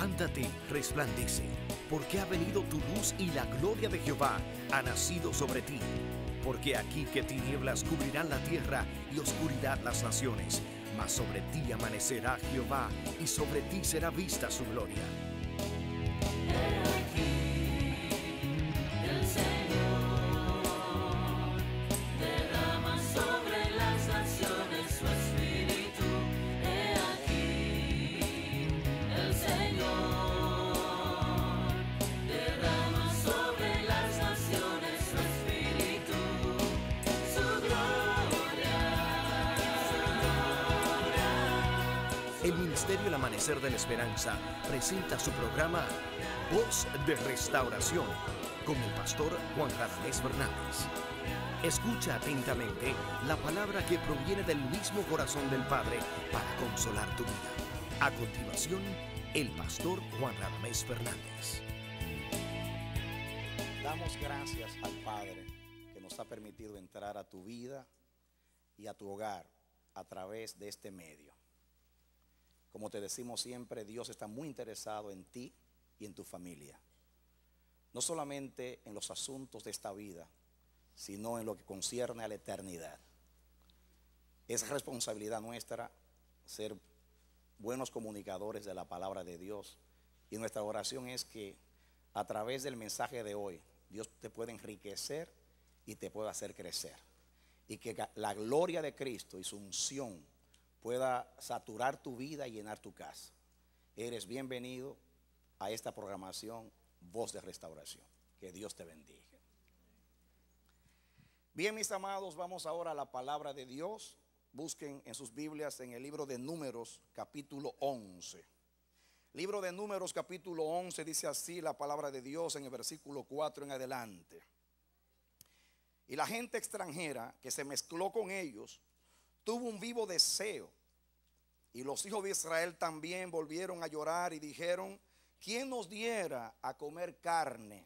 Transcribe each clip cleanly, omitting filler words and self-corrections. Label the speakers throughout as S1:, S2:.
S1: Levántate, resplandece, porque ha venido tu luz y la gloria de Jehová ha nacido sobre ti. Porque aquí que tinieblas cubrirán la tierra y oscuridad las naciones, mas sobre ti amanecerá Jehová y sobre ti será vista su gloria. El Ministerio El Amanecer de la Esperanza presenta su programa Voz de Restauración con el pastor Juan Radamés Fernández. Escucha atentamente la palabra que proviene del mismo corazón del Padre para consolar tu vida. A continuación, el pastor Juan Radamés Fernández.
S2: Damos gracias al Padre que nos ha permitido entrar a tu vida y a tu hogar a través de este medio. Como te decimos siempre, Dios está muy interesado en ti y en tu familia. No solamente en los asuntos de esta vida, sino en lo que concierne a la eternidad. Es responsabilidad nuestra ser buenos comunicadores de la palabra de Dios. Y nuestra oración es que a través del mensaje de hoy, Dios te pueda enriquecer y te pueda hacer crecer. Y que la gloria de Cristo y su unción pueda saturar tu vida y llenar tu casa. Eres bienvenido a esta programación Voz de Restauración. Que Dios te bendiga. Bien, mis amados, vamos ahora a la palabra de Dios. Busquen en sus Biblias en el libro de Números, capítulo 11. Libro de Números, capítulo 11, dice así la palabra de Dios en el versículo 4 en adelante. Y la gente extranjera que se mezcló con ellos tuvo un vivo deseo, y los hijos de Israel también volvieron a llorar y dijeron: ¿quién nos diera a comer carne?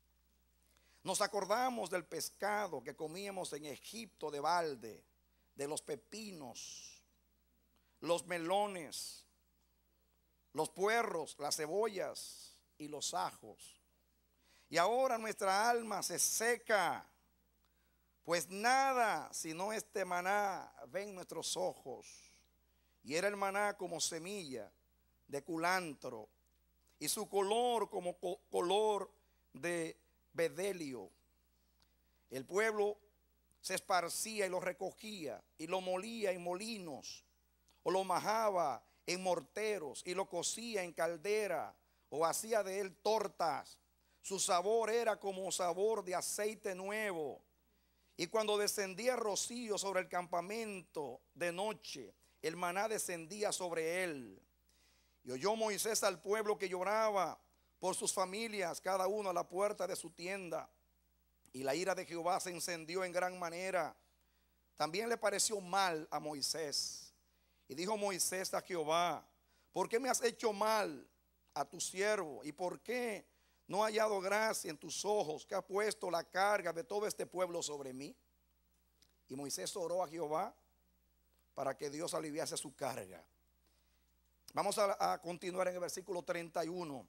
S2: Nos acordamos del pescado que comíamos en Egipto de balde, de los pepinos, los melones, los puerros, las cebollas y los ajos. Y ahora nuestra alma se seca, pues nada sino este maná ven nuestros ojos. Y era el maná como semilla de culantro, y su color como color de bedelio. El pueblo se esparcía y lo recogía, y lo molía en molinos, o lo majaba en morteros, y lo cocía en caldera, o hacía de él tortas. Su sabor era como sabor de aceite nuevo. Y cuando descendía rocío sobre el campamento de noche, el maná descendía sobre él. Y oyó Moisés al pueblo que lloraba por sus familias, cada uno a la puerta de su tienda. Y la ira de Jehová se encendió en gran manera. También le pareció mal a Moisés. Y dijo Moisés a Jehová: ¿por qué me has hecho mal a tu siervo? ¿Y por qué no he hallado gracia en tus ojos, que ha puesto la carga de todo este pueblo sobre mí? Y Moisés oró a Jehová para que Dios aliviase su carga. Vamos a continuar en el versículo 31.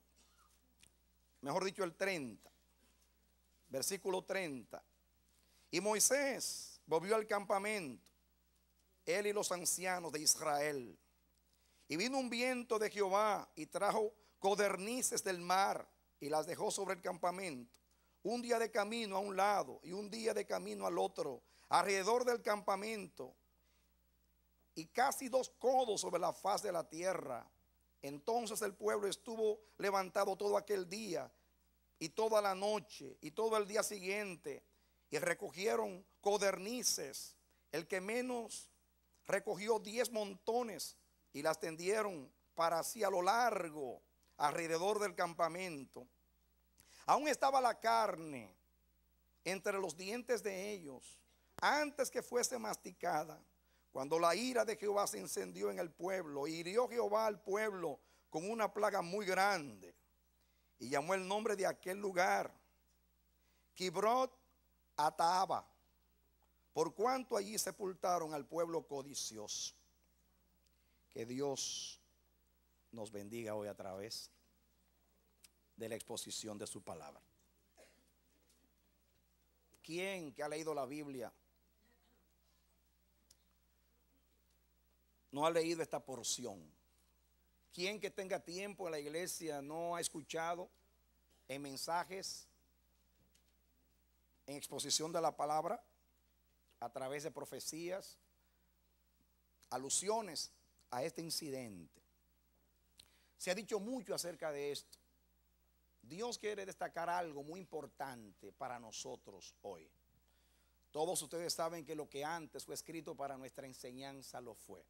S2: Mejor dicho, el 30. Versículo 30. Y Moisés volvió al campamento, él y los ancianos de Israel. Y vino un viento de Jehová y trajo codornices del mar y las dejó sobre el campamento. Un día de camino a un lado y un día de camino al otro, alrededor del campamento, y casi 2 codos sobre la faz de la tierra. Entonces el pueblo estuvo levantado todo aquel día y toda la noche y todo el día siguiente, y recogieron codornices. El que menos recogió 10 montones y las tendieron para sí a lo largo alrededor del campamento. Aún estaba la carne entre los dientes de ellos antes que fuese masticada, cuando la ira de Jehová se encendió en el pueblo. Y hirió Jehová al pueblo con una plaga muy grande, y llamó el nombre de aquel lugar Kibrot Ataaba, por cuanto allí sepultaron al pueblo codicioso. Que Dios nos bendiga hoy a través de la exposición de su palabra. ¿Quién que ha leído la Biblia no ha leído esta porción? ¿Quién que tenga tiempo en la iglesia no ha escuchado en mensajes, en exposición de la palabra, a través de profecías, alusiones a este incidente? Se ha dicho mucho acerca de esto. Dios quiere destacar algo muy importante para nosotros hoy. Todos ustedes saben que lo que antes fue escrito para nuestra enseñanza lo fue.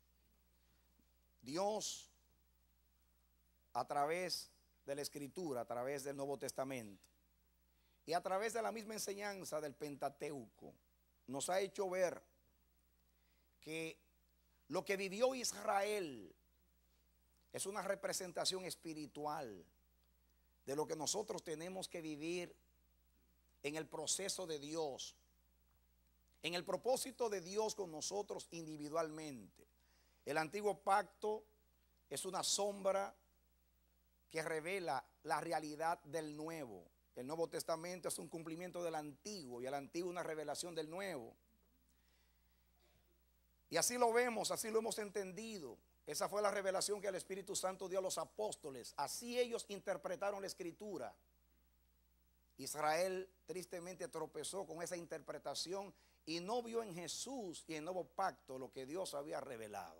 S2: Dios, a través de la Escritura, a través del Nuevo Testamento y a través de la misma enseñanza del Pentateuco, nos ha hecho ver que lo que vivió Israel es una representación espiritual de lo que nosotros tenemos que vivir en el proceso de Dios, en el propósito de Dios con nosotros individualmente. El antiguo pacto es una sombra que revela la realidad del nuevo. El Nuevo Testamento es un cumplimiento del antiguo y el antiguo una revelación del nuevo. Y así lo vemos, así lo hemos entendido. Esa fue la revelación que el Espíritu Santo dio a los apóstoles. Así ellos interpretaron la Escritura. Israel tristemente tropezó con esa interpretación y no vio en Jesús y en el nuevo pacto lo que Dios había revelado.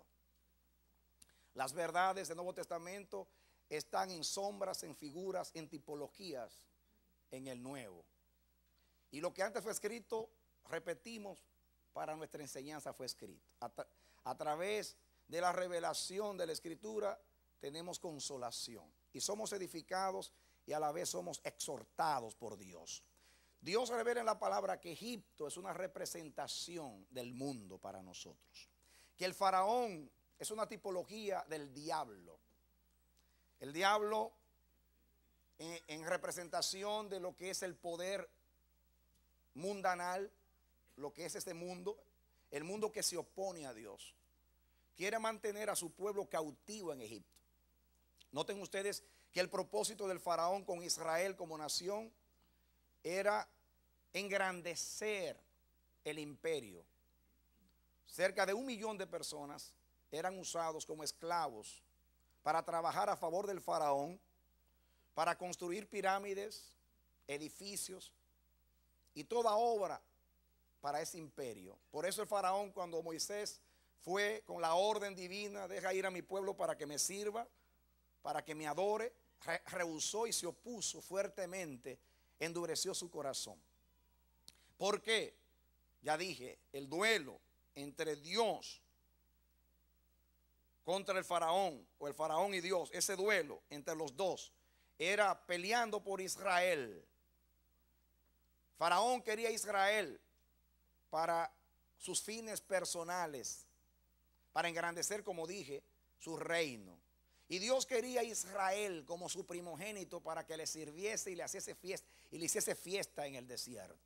S2: Las verdades del Nuevo Testamento están en sombras, en figuras, en tipologías en el nuevo. Y lo que antes fue escrito, repetimos, para nuestra enseñanza fue escrito. A través de la revelación de la Escritura tenemos consolación y somos edificados y a la vez somos exhortados por Dios. Dios revela en la palabra que Egipto es una representación del mundo para nosotros, que el faraón es una tipología del diablo. El diablo en representación de lo que es el poder mundanal, lo que es este mundo, el mundo que se opone a Dios. Quiere mantener a su pueblo cautivo en Egipto. Noten ustedes que el propósito del faraón con Israel como nación era engrandecer el imperio. Cerca de 1 millón de personas eran usados como esclavos para trabajar a favor del faraón, para construir pirámides, edificios y toda obra para ese imperio. Por eso el faraón, cuando Moisés fue con la orden divina, deja ir a mi pueblo para que me sirva, para que me adore, rehusó y se opuso fuertemente, endureció su corazón. ¿Por qué? Ya dije, el duelo entre Dios contra el faraón, o el faraón y Dios, ese duelo entre los dos era peleando por Israel. Faraón quería Israel para sus fines personales, para engrandecer, como dije, su reino. Y Dios quería a Israel como su primogénito para que le sirviese y le hiciese fiesta en el desierto.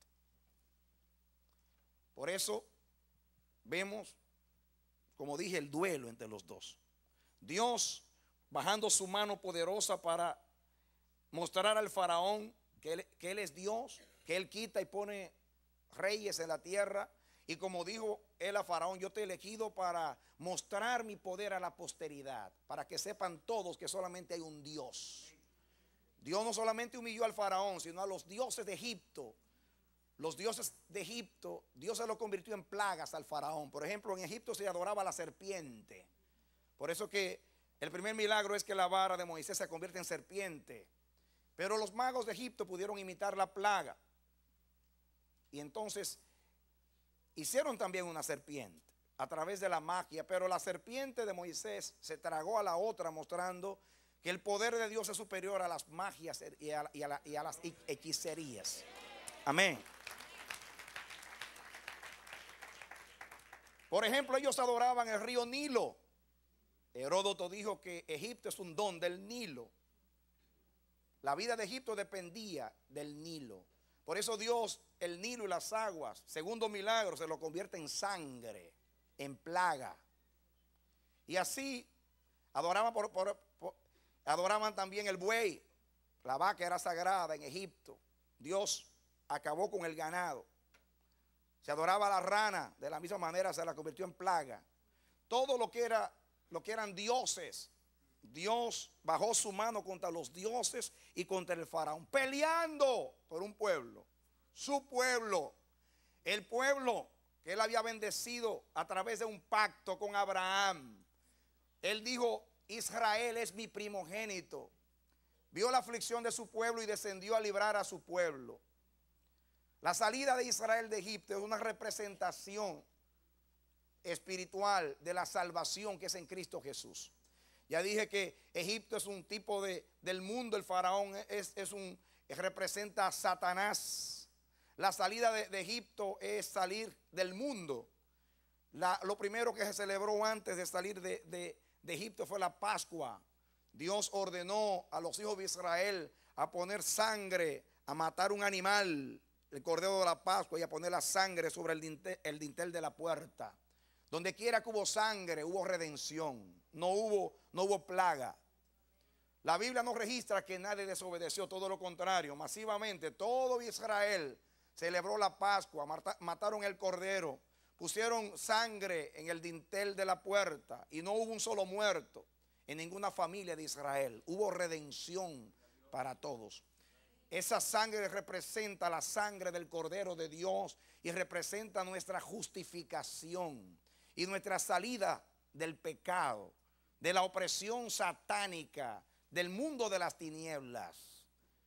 S2: Por eso vemos, como dije, el duelo entre los dos. Dios bajando su mano poderosa para mostrar al faraón que él es Dios, que él quita y pone reyes en la tierra. Y como dijo él a faraón, yo te he elegido para mostrar mi poder a la posteridad, para que sepan todos que solamente hay un Dios. Dios no solamente humilló al faraón, sino a los dioses de Egipto. Los dioses de Egipto, Dios se lo convirtió en plagas al faraón. Por ejemplo, en Egipto se adoraba la serpiente. Por eso que el primer milagro es que la vara de Moisés se convierte en serpiente. Pero los magos de Egipto pudieron imitar la plaga. Y entonces hicieron también una serpiente a través de la magia. Pero la serpiente de Moisés se tragó a la otra, mostrando que el poder de Dios es superior a las magias y a las hechicerías. Amén. Por ejemplo, ellos adoraban el río Nilo. Heródoto dijo que Egipto es un don del Nilo. La vida de Egipto dependía del Nilo. Por eso Dios, el Nilo y las aguas, segundo milagro, se lo convierte en sangre, en plaga. Y así adoraban también el buey. La vaca era sagrada en Egipto. Dios acabó con el ganado. Se adoraba a la rana, de la misma manera se la convirtió en plaga. Todo lo que eran dioses, Dios bajó su mano contra los dioses y contra el faraón, peleando por un pueblo, su pueblo, el pueblo que él había bendecido a través de un pacto con Abraham. Él dijo: Israel es mi primogénito. Vio la aflicción de su pueblo y descendió a librar a su pueblo. La salida de Israel de Egipto es una representación espiritual de la salvación que es en Cristo Jesús. Ya dije que Egipto es un tipo del mundo. El faraón representa a Satanás. La salida de Egipto es salir del mundo. Lo primero que se celebró antes de salir de Egipto fue la Pascua. Dios ordenó a los hijos de Israel a poner sangre, a matar un animal, el cordero de la Pascua, y a poner la sangre sobre el dintel de la puerta. Donde quiera que hubo sangre, hubo redención. No hubo plaga. La Biblia no registra que nadie desobedeció, todo lo contrario. Masivamente todo Israel celebró la Pascua, mataron el cordero, pusieron sangre en el dintel de la puerta y no hubo un solo muerto en ninguna familia de Israel. Hubo redención para todos. Esa sangre representa la sangre del Cordero de Dios y representa nuestra justificación y nuestra salida del pecado, de la opresión satánica, del mundo de las tinieblas.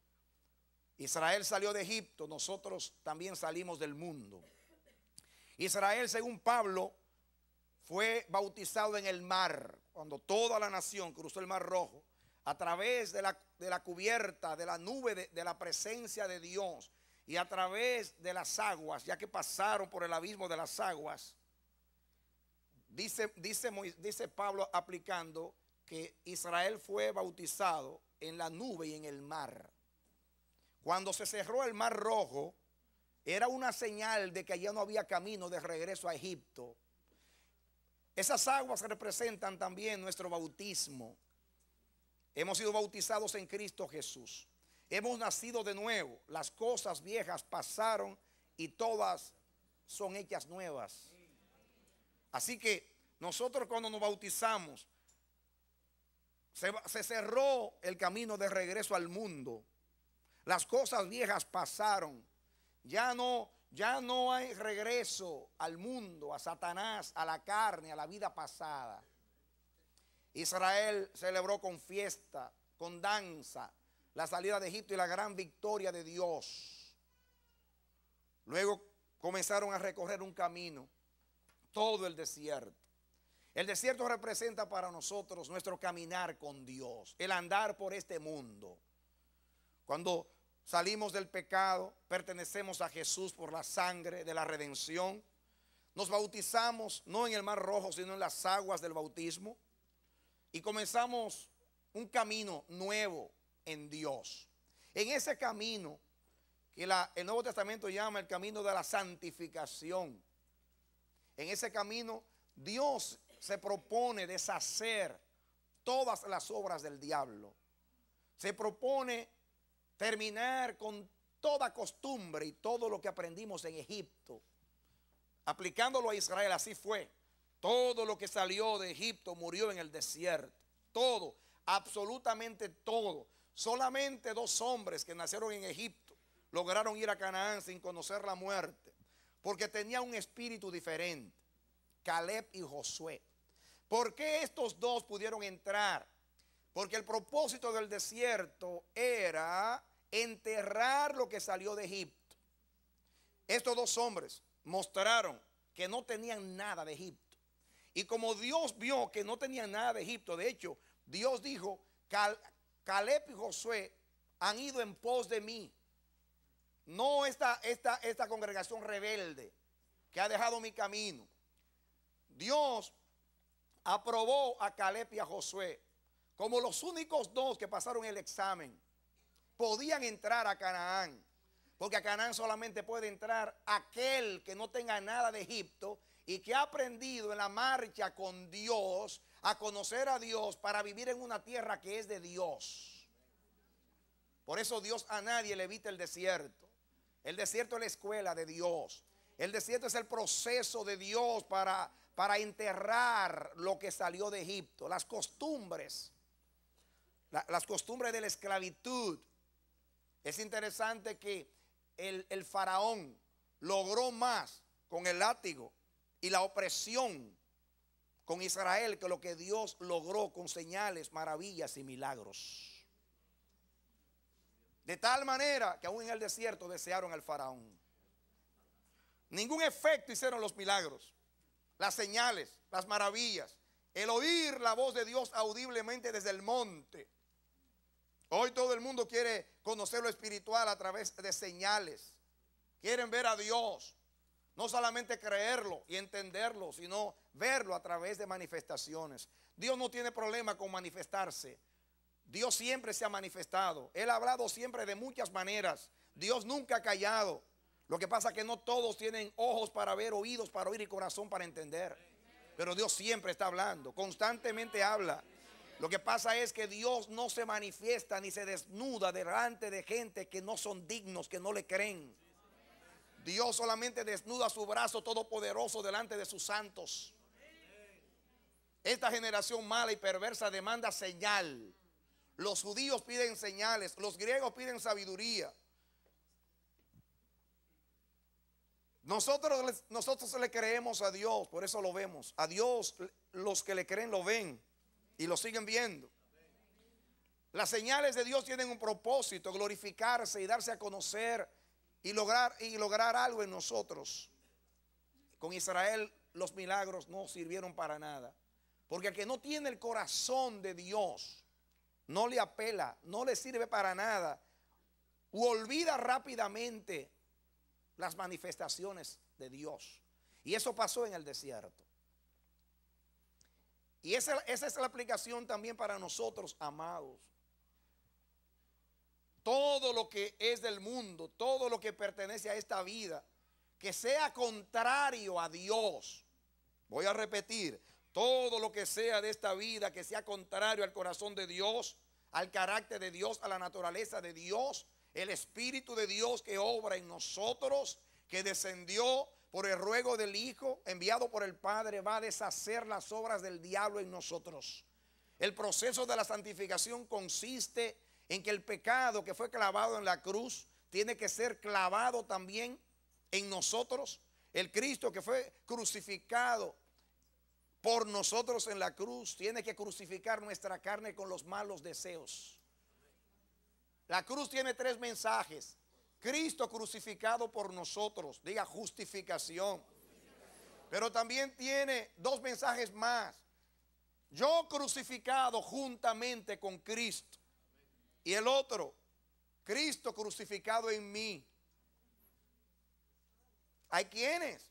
S2: Israel salió de Egipto, nosotros también salimos del mundo. Israel, según Pablo, fue bautizado en el mar, cuando toda la nación cruzó el mar Rojo, a través de la cubierta, de la nube de la presencia de Dios, y a través de las aguas, ya que pasaron por el abismo de las aguas. Dice Pablo, aplicando, que Israel fue bautizado en la nube y en el mar. Cuando se cerró el mar Rojo, era una señal de que allá no había camino de regreso a Egipto. Esas aguas representan también nuestro bautismo. Hemos sido bautizados en Cristo Jesús. Hemos nacido de nuevo. Las cosas viejas pasaron y todas son hechas nuevas. Así que nosotros, cuando nos bautizamos, se cerró el camino de regreso al mundo. Las cosas viejas pasaron. Ya no hay regreso al mundo, a Satanás, a la carne, a la vida pasada. Israel celebró con fiesta, con danza, la salida de Egipto y la gran victoria de Dios. Luego comenzaron a recorrer un camino, todo el desierto. El desierto representa para nosotros nuestro caminar con Dios, el andar por este mundo. Cuando salimos del pecado, pertenecemos a Jesús por la sangre de la redención. Nos bautizamos no en el mar Rojo, sino en las aguas del bautismo. Y comenzamos un camino nuevo en Dios. En ese camino que el Nuevo Testamento llama el camino de la santificación. En ese camino Dios se propone deshacer todas las obras del diablo. Se propone terminar con toda costumbre y todo lo que aprendimos en Egipto, aplicándolo a Israel. Así fue. Todo lo que salió de Egipto murió en el desierto. Todo, absolutamente todo. Solamente 2 hombres que nacieron en Egipto lograron ir a Canaán sin conocer la muerte, porque tenían un espíritu diferente. Caleb y Josué. ¿Por qué estos 2 pudieron entrar? Porque el propósito del desierto era enterrar lo que salió de Egipto. Estos 2 hombres mostraron que no tenían nada de Egipto. Y como Dios vio que no tenían nada de Egipto, de hecho, Dios dijo: Caleb y Josué han ido en pos de mí. No esta congregación rebelde que ha dejado mi camino. Dios aprobó a Caleb y a Josué como los únicos 2 que pasaron el examen. Podían entrar a Canaán, porque a Canaán solamente puede entrar aquel que no tenga nada de Egipto y que ha aprendido en la marcha con Dios a conocer a Dios para vivir en una tierra que es de Dios. Por eso Dios a nadie le evita el desierto. El desierto es la escuela de Dios. El desierto es el proceso de Dios para enterrar lo que salió de Egipto. Las costumbres de la esclavitud. Es interesante que el faraón logró más con el látigo y la opresión con Israel que lo que Dios logró con señales, maravillas y milagros. De tal manera que aún en el desierto desearon al faraón. Ningún efecto hicieron los milagros, las señales, las maravillas, el oír la voz de Dios audiblemente desde el monte. Hoy todo el mundo quiere conocer lo espiritual a través de señales. Quieren ver a Dios, no solamente creerlo y entenderlo, sino verlo a través de manifestaciones. Dios no tiene problema con manifestarse. Dios siempre se ha manifestado. Él ha hablado siempre de muchas maneras. Dios nunca ha callado. Lo que pasa es que no todos tienen ojos para ver, oídos para oír y corazón para entender. Pero Dios siempre está hablando, constantemente habla. Lo que pasa es que Dios no se manifiesta ni se desnuda delante de gente que no son dignos, que no le creen. Dios solamente desnuda su brazo todopoderoso delante de sus santos. Esta generación mala y perversa demanda señal. Los judíos piden señales, los griegos piden sabiduría. Nosotros le creemos a Dios, por eso lo vemos. A Dios los que le creen lo ven y lo siguen viendo. Las señales de Dios tienen un propósito, glorificarse y darse a conocer y lograr algo en nosotros. Con Israel los milagros no sirvieron para nada, porque el que no tiene el corazón de Dios no le apela, no le sirve para nada, u olvida rápidamente las manifestaciones de Dios. Y eso pasó en el desierto. Y esa es la aplicación también para nosotros, amados. Todo lo que es del mundo, todo lo que pertenece a esta vida, que sea contrario a Dios. Voy a repetir, todo lo que sea de esta vida, que sea contrario al corazón de Dios, al carácter de Dios, a la naturaleza de Dios, el Espíritu de Dios que obra en nosotros, que descendió por el ruego del Hijo, enviado por el Padre, va a deshacer las obras del diablo en nosotros. El proceso de la santificación consiste en que el pecado que fue clavado en la cruz tiene que ser clavado también en nosotros. El Cristo que fue crucificado por nosotros en la cruz tiene que crucificar nuestra carne con los malos deseos. La cruz tiene 3 mensajes. Cristo crucificado por nosotros, diga justificación. Pero también tiene 2 mensajes más. Yo crucificado juntamente con Cristo. Y el otro, Cristo crucificado en mí. Hay quienes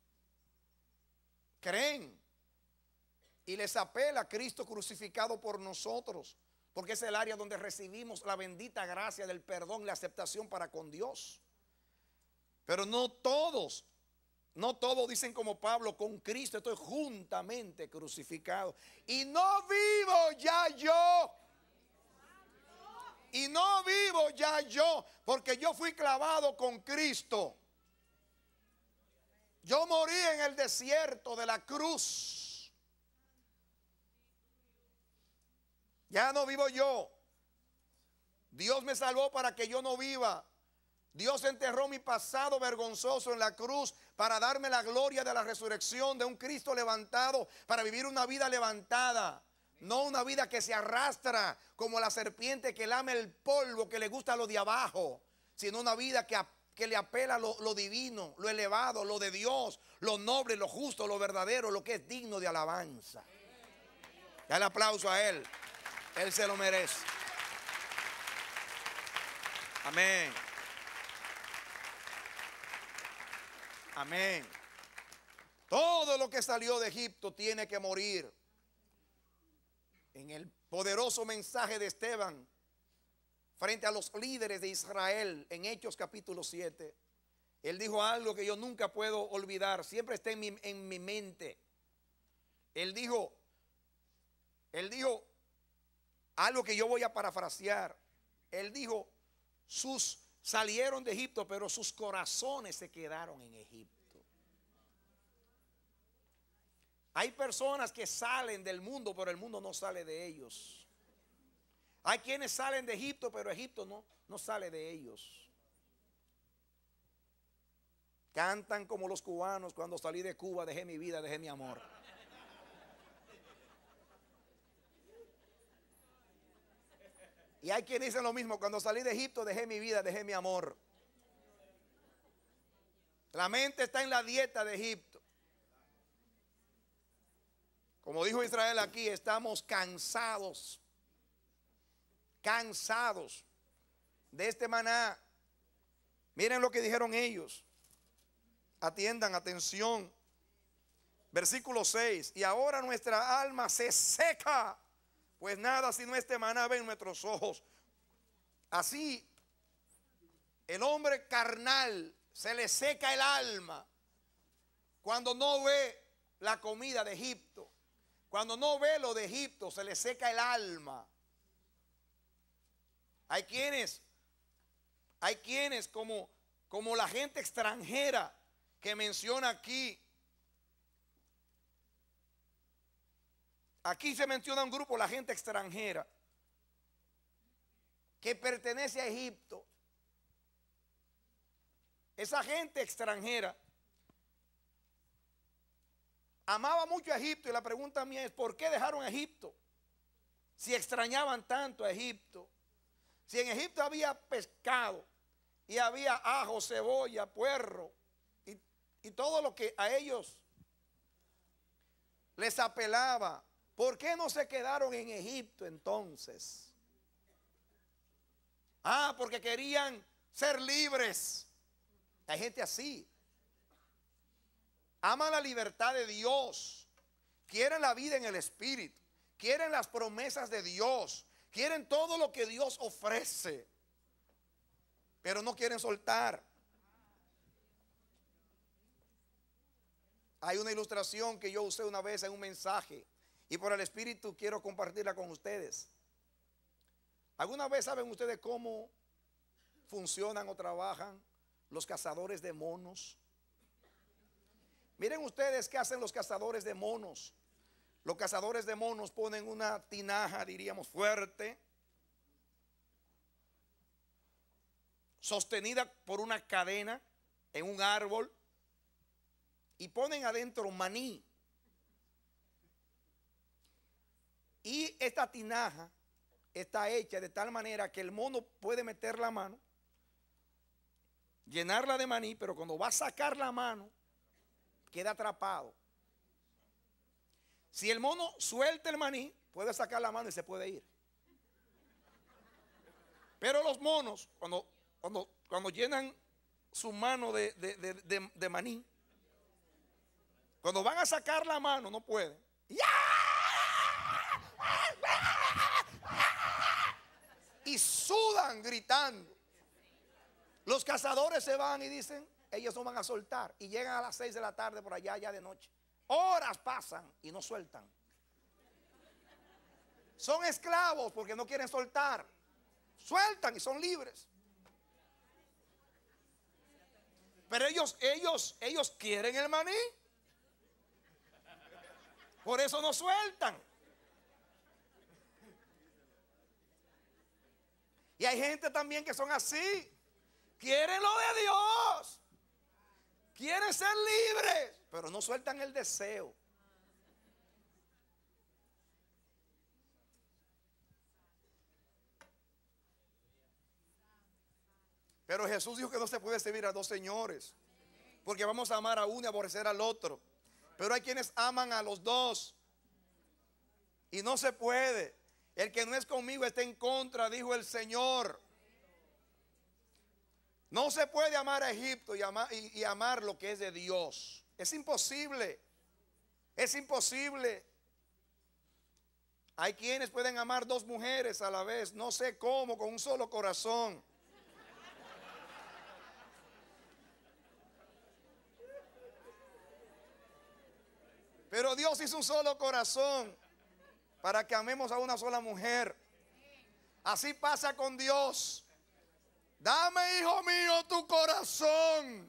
S2: creen y les apela a Cristo crucificado por nosotros, porque es el área donde recibimos la bendita gracia del perdón y la aceptación para con Dios. Pero no todos dicen como Pablo, con Cristo estoy juntamente crucificado. Y no vivo ya yo. Y no vivo ya yo, porque yo fui clavado con Cristo. Yo morí en el desierto de la cruz. Ya no vivo yo. Dios me salvó para que yo no viva. Dios enterró mi pasado vergonzoso en la cruz para darme la gloria de la resurrección de un Cristo levantado, para vivir una vida levantada. No una vida que se arrastra como la serpiente que lame el polvo, que le gusta lo de abajo, sino una vida que le apela lo divino, lo elevado, lo de Dios, lo noble, lo justo, lo verdadero, lo que es digno de alabanza. Dale aplauso a Él. Él se lo merece. Amén. Amén. Todo lo que salió de Egipto tiene que morir. En el poderoso mensaje de Esteban frente a los líderes de Israel en Hechos capítulo 7, él dijo algo que yo nunca puedo olvidar, siempre está en mi mente. Él dijo algo que yo voy a parafrasear. Él dijo, salieron de Egipto, pero sus corazones se quedaron en Egipto. Hay personas que salen del mundo, pero el mundo no sale de ellos. Hay quienes salen de Egipto, pero Egipto no sale de ellos. Cantan como los cubanos: cuando salí de Cuba dejé mi vida, dejé mi amor. Y hay quienes dicen lo mismo: cuando salí de Egipto dejé mi vida, dejé mi amor. La mente está en la dieta de Egipto. Como dijo Israel aquí, estamos cansados de este maná. Miren lo que dijeron ellos. Atiendan, atención. Versículo 6. Y ahora nuestra alma se seca, pues nada sino este maná ven nuestros ojos. Así el hombre carnal se le seca el alma cuando no ve la comida de Egipto. Cuando no ve lo de Egipto, se le seca el alma. Hay quienes como la gente extranjera que menciona aquí. Aquí se menciona un grupo, la gente extranjera, que pertenece a Egipto. Esa gente extranjera amaba mucho a Egipto, y la pregunta mía es: ¿por qué dejaron a Egipto? Si extrañaban tanto a Egipto. Si en Egipto había pescado y había ajo, cebolla, puerro y todo lo que a ellos les apelaba, ¿por qué no se quedaron en Egipto entonces? Porque querían ser libres. Hay gente así. Aman la libertad de Dios, quieren la vida en el Espíritu, quieren las promesas de Dios, quieren todo lo que Dios ofrece, pero no quieren soltar. Hay una ilustración que yo usé una vez en un mensaje, y por el Espíritu quiero compartirla con ustedes. ¿Alguna vez saben ustedes cómo funcionan o trabajan los cazadores de monos? Miren ustedes qué hacen los cazadores de monos. Los cazadores de monos ponen una tinaja, diríamos, fuerte, sostenida por una cadena en un árbol, y ponen adentro maní. Y esta tinaja está hecha de tal manera que el mono puede meter la mano, llenarla de maní, pero cuando va a sacar la mano, queda atrapado. Si el mono suelta el maní, puede sacar la mano y se puede ir. Pero los monos, cuando llenan su mano de maní, cuando van a sacar la mano, no pueden. Y sudan gritando. Los cazadores se van y dicen: ellos no van a soltar. Y llegan a las 6 de la tarde por allá, ya de noche. Horas pasan y no sueltan. Son esclavos porque no quieren soltar. Sueltan y son libres. Pero ellos quieren el maní. Por eso no sueltan. Y hay gente también que son así. Quieren lo de Dios. Quieren ser libres, pero no sueltan el deseo. Pero Jesús dijo que no se puede servir a dos señores, porque vamos a amar a uno y aborrecer al otro. Pero hay quienes aman a los dos y no se puede. El que no es conmigo está en contra, dijo el Señor. No se puede amar a Egipto y amar lo que es de Dios. Es imposible. Es imposible. Hay quienes pueden amar dos mujeres a la vez, no sé cómo, con un solo corazón. Pero Dios hizo un solo corazón para que amemos a una sola mujer. Así pasa con Dios. Dame, hijo mío, tu corazón.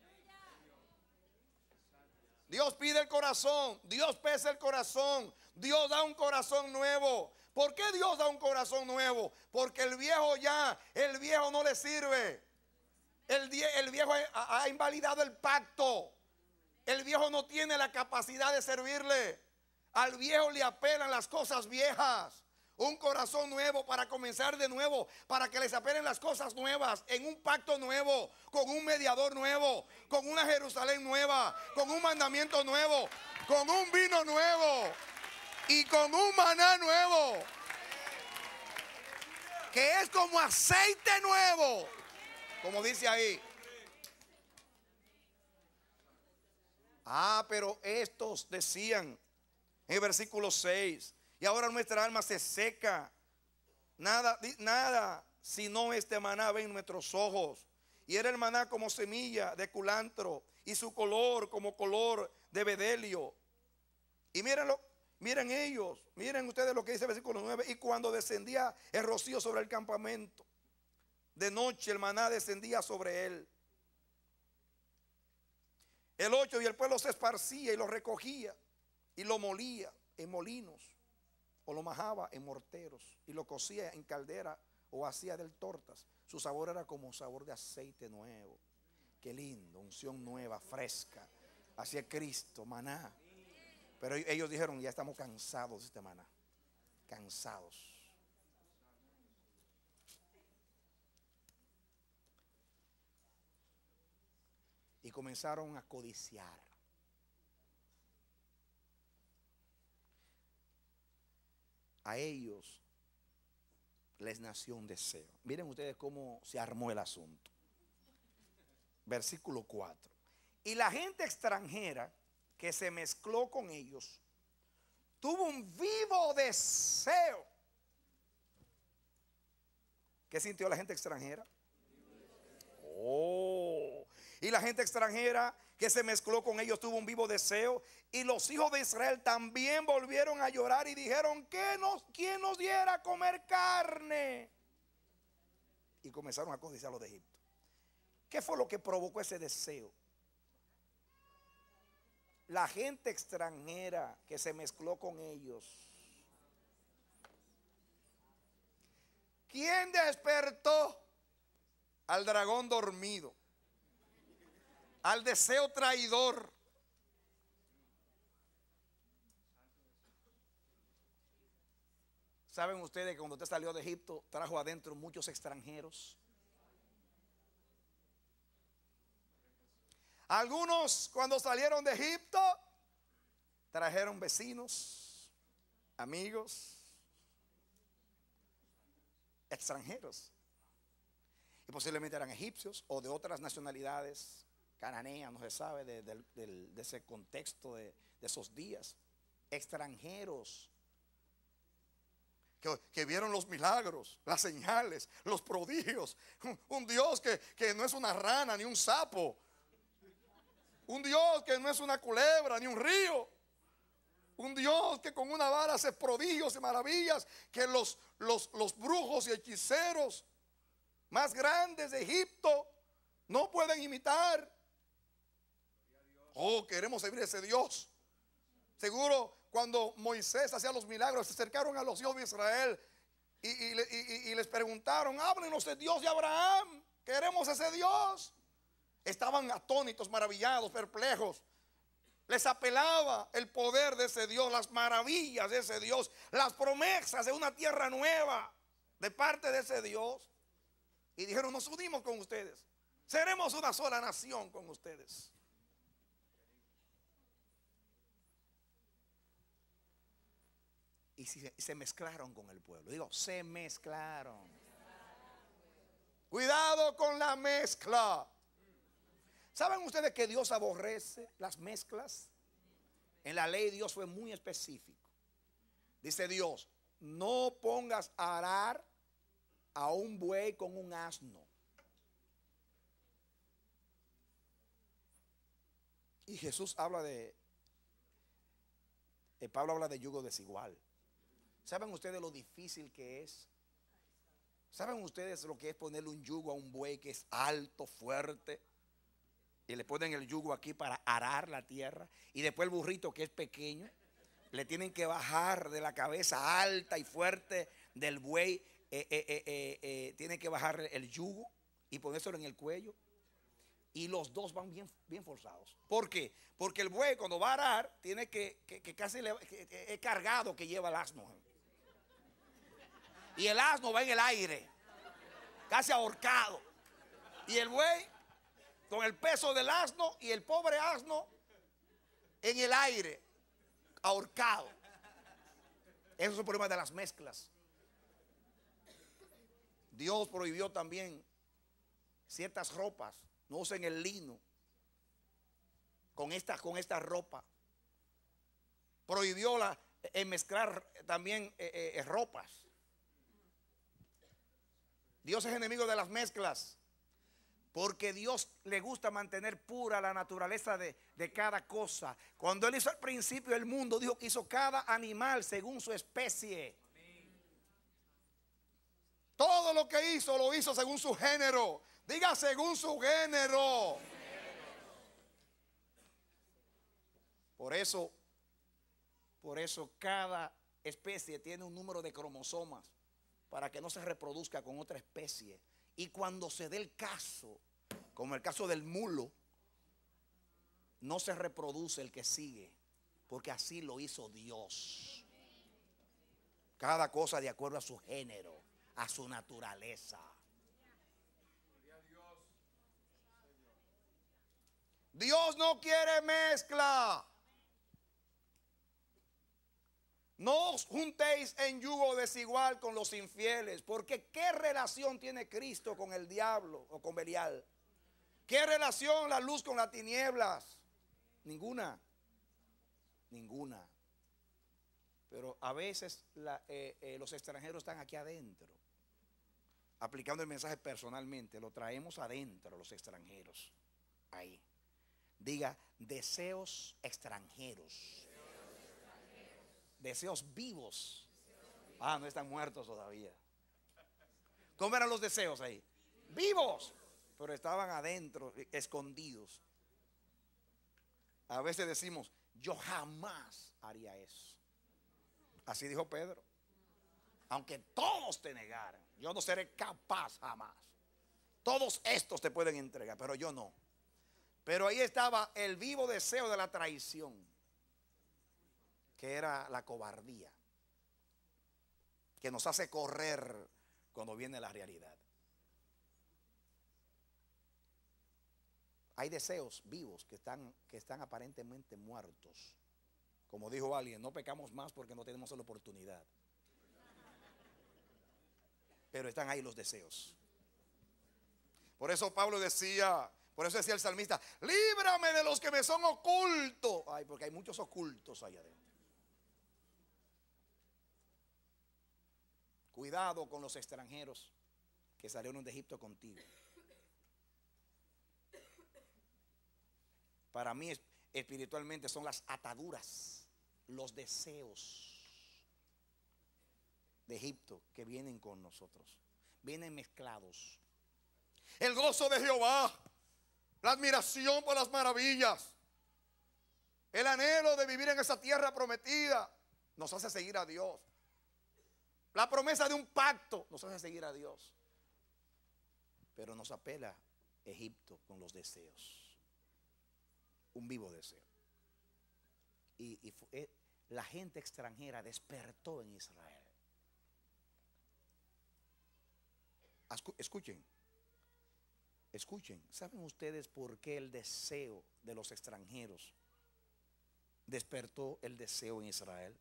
S2: Dios pide el corazón, Dios pesa el corazón, Dios da un corazón nuevo. ¿Por qué Dios da un corazón nuevo? Porque el viejo no le sirve. El viejo ha invalidado el pacto. El viejo no tiene la capacidad de servirle. Al viejo le apelan las cosas viejas. Un corazón nuevo para comenzar de nuevo, para que les apelen las cosas nuevas, en un pacto nuevo, con un mediador nuevo, con una Jerusalén nueva, con un mandamiento nuevo, con un vino nuevo y con un maná nuevo, que es como aceite nuevo, como dice ahí. Pero estos decían en el versículo 6: y ahora nuestra alma se seca. Nada sino este maná ven nuestros ojos. Y era el maná como semilla de culantro, y su color como color de bedelio. Y miren ellos, miren ustedes lo que dice el versículo 9. Y cuando descendía el rocío sobre el campamento, de noche el maná descendía sobre él. El 8: y el pueblo se esparcía y lo recogía y lo molía en molinos, o lo majaba en morteros, y lo cocía en caldera o hacía del tortas. Su sabor era como sabor de aceite nuevo. Qué lindo, unción nueva, fresca. Así es Cristo, maná. Pero ellos dijeron: ya estamos cansados de este maná. Cansados. Y comenzaron a codiciar. A ellos les nació un deseo. Miren ustedes cómo se armó el asunto. Versículo 4. Y la gente extranjera que se mezcló con ellos tuvo un vivo deseo. ¿Qué sintió la gente extranjera? Y la gente extranjera que se mezcló con ellos tuvo un vivo deseo. Y los hijos de Israel también volvieron a llorar y dijeron: ¿quién nos diera a comer carne? Y comenzaron a codiciar los de Egipto. ¿Qué fue lo que provocó ese deseo? La gente extranjera que se mezcló con ellos. ¿Quién despertó al dragón dormido? Al deseo traidor. ¿Saben ustedes que cuando usted salió de Egipto trajo adentro muchos extranjeros? Algunos, cuando salieron de Egipto, trajeron vecinos, amigos, extranjeros. Y posiblemente eran egipcios o de otras nacionalidades, cananeas, no se sabe de ese contexto de esos días. Extranjeros que vieron los milagros, las señales, los prodigios. Un Dios que no es una rana ni un sapo. Un Dios que no es una culebra ni un río. Un Dios que con una vara hace prodigios y maravillas que los brujos y hechiceros más grandes de Egipto no pueden imitar. Queremos servir a ese Dios. Seguro cuando Moisés hacía los milagros, se acercaron a los hijos de Israel y les preguntaron: háblenos del Dios de Abraham, queremos ese Dios. Estaban atónitos, maravillados, perplejos. Les apelaba el poder de ese Dios, las maravillas de ese Dios, las promesas de una tierra nueva de parte de ese Dios. Y dijeron: nos unimos con ustedes, seremos una sola nación con ustedes. Y se mezclaron con el pueblo. Digo, se mezclaron. Cuidado con la mezcla. ¿Saben ustedes que Dios aborrece las mezclas? En la ley Dios fue muy específico. Dice Dios: no pongas a arar a un buey con un asno. Y Jesús habla Pablo habla de yugo desigual. ¿Saben ustedes lo difícil que es ¿Saben ustedes lo que es ponerle un yugo a un buey que es alto, fuerte? Y le ponen el yugo aquí para arar la tierra. Y después el burrito, que es pequeño, le tienen que bajar de la cabeza alta y fuerte del buey. Tienen que bajar el yugo y ponérselo en el cuello. Y los dos van bien, bien forzados. ¿Por qué? Porque el buey cuando va a arar tiene que casi es cargado que lleva el asno. Y el asno va en el aire, casi ahorcado. Y el buey con el peso del asno y el pobre asno en el aire, ahorcado. Esos son los problemas de las mezclas. Dios prohibió también ciertas ropas. No usen el lino con esta ropa. Prohibió mezclar también ropas. Dios es enemigo de las mezclas, porque Dios le gusta mantener pura la naturaleza de cada cosa. Cuando Él hizo al principio el mundo, dijo que hizo cada animal según su especie. Todo lo que hizo, lo hizo según su género. Diga, según su género. Por eso cada especie tiene un número de cromosomas para que no se reproduzca con otra especie. Y cuando se dé el caso, como el caso del mulo, no se reproduce el que sigue, porque así lo hizo Dios. Cada cosa de acuerdo a su género, a su naturaleza. Dios no quiere mezcla. No os juntéis en yugo desigual con los infieles, porque ¿qué relación tiene Cristo con el diablo o con Belial? ¿Qué relación la luz con las tinieblas? Ninguna. Ninguna. Pero a veces los extranjeros están aquí adentro, aplicando el mensaje personalmente. Lo traemos adentro los extranjeros. Ahí. Diga, deseos extranjeros. Deseos vivos. Ah, no están muertos todavía. ¿Cómo eran los deseos ahí? Vivos. Pero estaban adentro, escondidos. A veces decimos, yo jamás haría eso. Así dijo Pedro. Aunque todos te negaran, yo no seré capaz jamás. Todos estos te pueden entregar, pero yo no. Pero ahí estaba el vivo deseo de la traición, que era la cobardía, que nos hace correr cuando viene la realidad. Hay deseos vivos que están aparentemente muertos. Como dijo alguien, no pecamos más porque no tenemos la oportunidad. Pero están ahí los deseos. Por eso Pablo decía, por eso decía el salmista, líbrame de los que me son ocultos. Ay, porque hay muchos ocultos allá adentro. Cuidado con los extranjeros que salieron de Egipto contigo. Para mí espiritualmente son las ataduras, los deseos de Egipto que vienen con nosotros. Vienen mezclados. El gozo de Jehová, la admiración por las maravillas, el anhelo de vivir en esa tierra prometida nos hace seguir a Dios. La promesa de un pacto nos hace seguir a Dios. Pero nos apela Egipto con los deseos. Un vivo deseo. Y la gente extranjera despertó en Israel. Escuchen. ¿Saben ustedes por qué el deseo de los extranjeros despertó el deseo en Israel?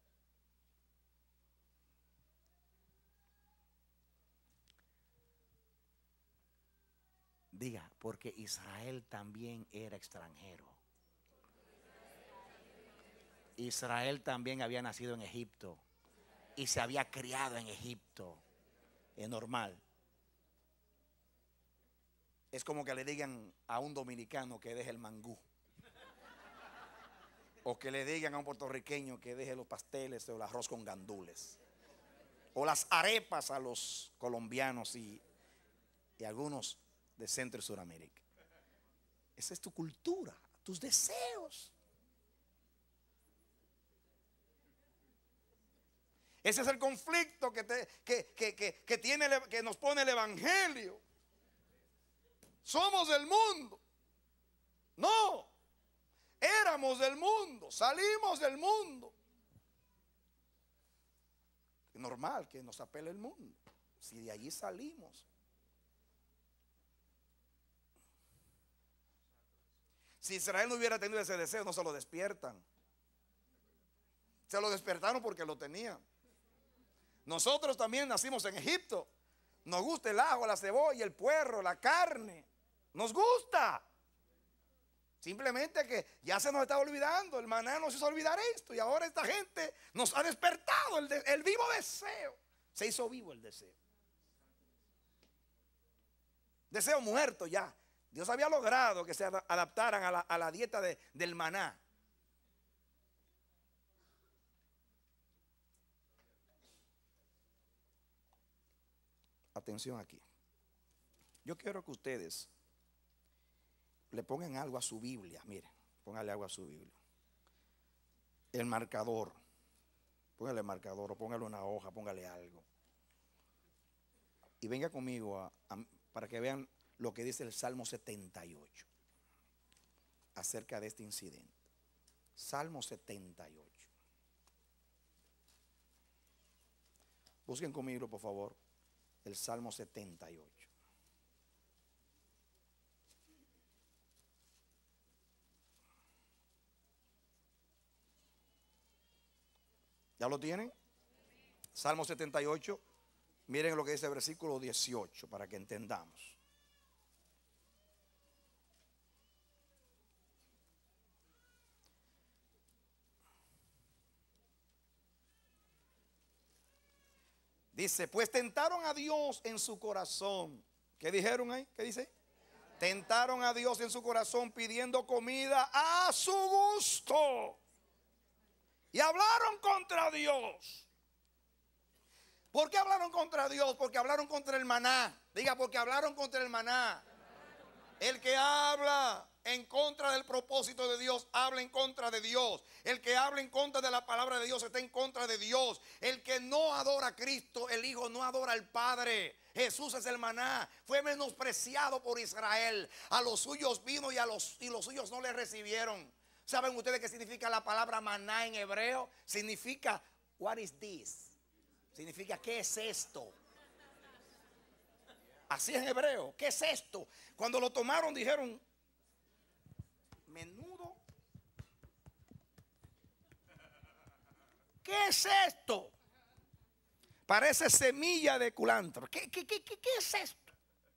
S2: Diga, porque Israel también era extranjero. Israel también había nacido en Egipto y se había criado en Egipto. Es normal. Es como que le digan a un dominicano que deje el mangú, o que le digan a un puertorriqueño que deje los pasteles o el arroz con gandules. o las arepas a los colombianos y algunos de Centro y Suramérica. Esa es tu cultura, tus deseos. Ese es el conflicto que nos pone el Evangelio. Somos del mundo. No, éramos del mundo, salimos del mundo. Es normal que nos apele el mundo, si de allí salimos. Si Israel no hubiera tenido ese deseo, no se lo despiertan. Se lo despertaron porque lo tenían. Nosotros también nacimos en Egipto. Nos gusta el ajo, la cebolla, el puerro, la carne. Nos gusta. Simplemente que ya se nos está olvidando. El maná nos hizo olvidar esto. Y ahora esta gente nos ha despertado el vivo deseo. Se hizo vivo el deseo. Deseo muerto ya. Dios había logrado que se adaptaran a la dieta del maná. Atención aquí. Yo quiero que ustedes le pongan algo a su Biblia. Miren, póngale algo a su Biblia. El marcador. Póngale el marcador o póngale una hoja, póngale algo. Y venga conmigo para que vean lo que dice el Salmo 78 acerca de este incidente. Salmo 78. Busquen conmigo, por favor, el Salmo 78. ¿Ya lo tienen? Salmo 78. Miren lo que dice el versículo 18 para que entendamos. Dice, pues tentaron a Dios en su corazón. ¿Qué dijeron ahí? ¿Qué dice? Tentaron a Dios en su corazón pidiendo comida a su gusto. Y hablaron contra Dios. ¿Por qué hablaron contra Dios? Porque hablaron contra el maná. Diga, porque hablaron contra el maná. El que habla en contra del propósito de Dios, habla en contra de Dios. El que habla en contra de la palabra de Dios está en contra de Dios. El que no adora a Cristo, el Hijo, no adora al Padre. Jesús es el maná. Fue menospreciado por Israel. A los suyos vino y los suyos no le recibieron. ¿Saben ustedes qué significa la palabra maná en hebreo? Significa, what is this? Significa, ¿qué es esto? Así es en hebreo. ¿Qué es esto? Cuando lo tomaron dijeron, menudo. ¿Qué es esto? Parece semilla de culantro. ¿Qué es esto?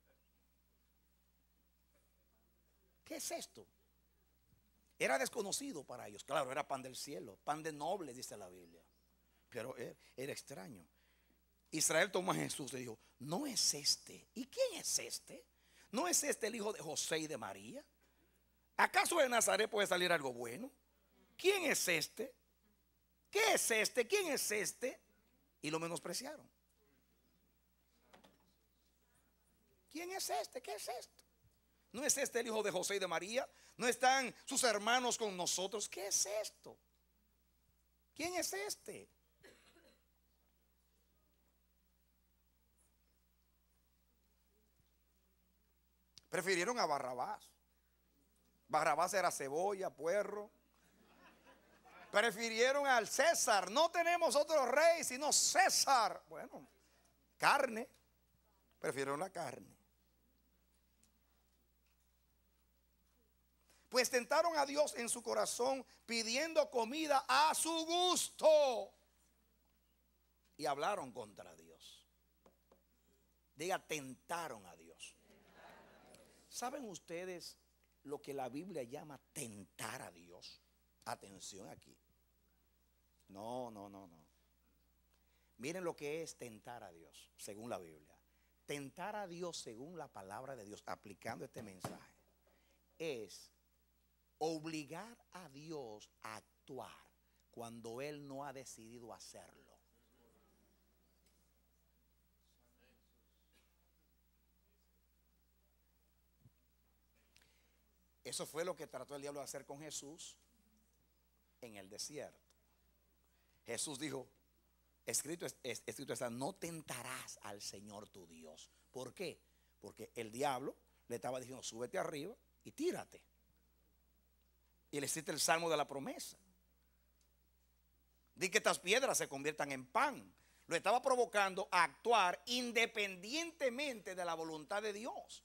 S2: ¿Qué es esto? Era desconocido para ellos. Claro, era pan del cielo, pan de nobles, dice la Biblia. Pero era extraño. Israel tomó a Jesús y dijo, no es este. ¿Y quién es este? ¿No es este el hijo de José y de María? ¿Acaso de Nazaret puede salir algo bueno? ¿Quién es este? ¿Qué es este? ¿Quién es este? Y lo menospreciaron. ¿Quién es este? ¿Qué es esto? ¿No es este el hijo de José y de María? ¿No están sus hermanos con nosotros? ¿Qué es esto? ¿Quién es este? Prefirieron a Barrabás. Barrabás era cebolla, puerro. Prefirieron al César. No tenemos otro rey sino César. Bueno, carne. Prefirieron la carne. Pues tentaron a Dios en su corazón pidiendo comida a su gusto. Y hablaron contra Dios. Diga, tentaron a Dios. ¿Saben ustedes lo que la Biblia llama tentar a Dios? Atención aquí. No. Miren lo que es tentar a Dios, según la Biblia. Tentar a Dios, según la palabra de Dios, aplicando este mensaje, es obligar a Dios a actuar cuando Él no ha decidido hacerlo. Eso fue lo que trató el diablo de hacer con Jesús en el desierto. Jesús dijo, escrito está, no tentarás al Señor tu Dios. ¿Por qué? Porque el diablo le estaba diciendo, súbete arriba y tírate. Y le cita el salmo de la promesa. Di que estas piedras se conviertan en pan. Lo estaba provocando a actuar independientemente de la voluntad de Dios.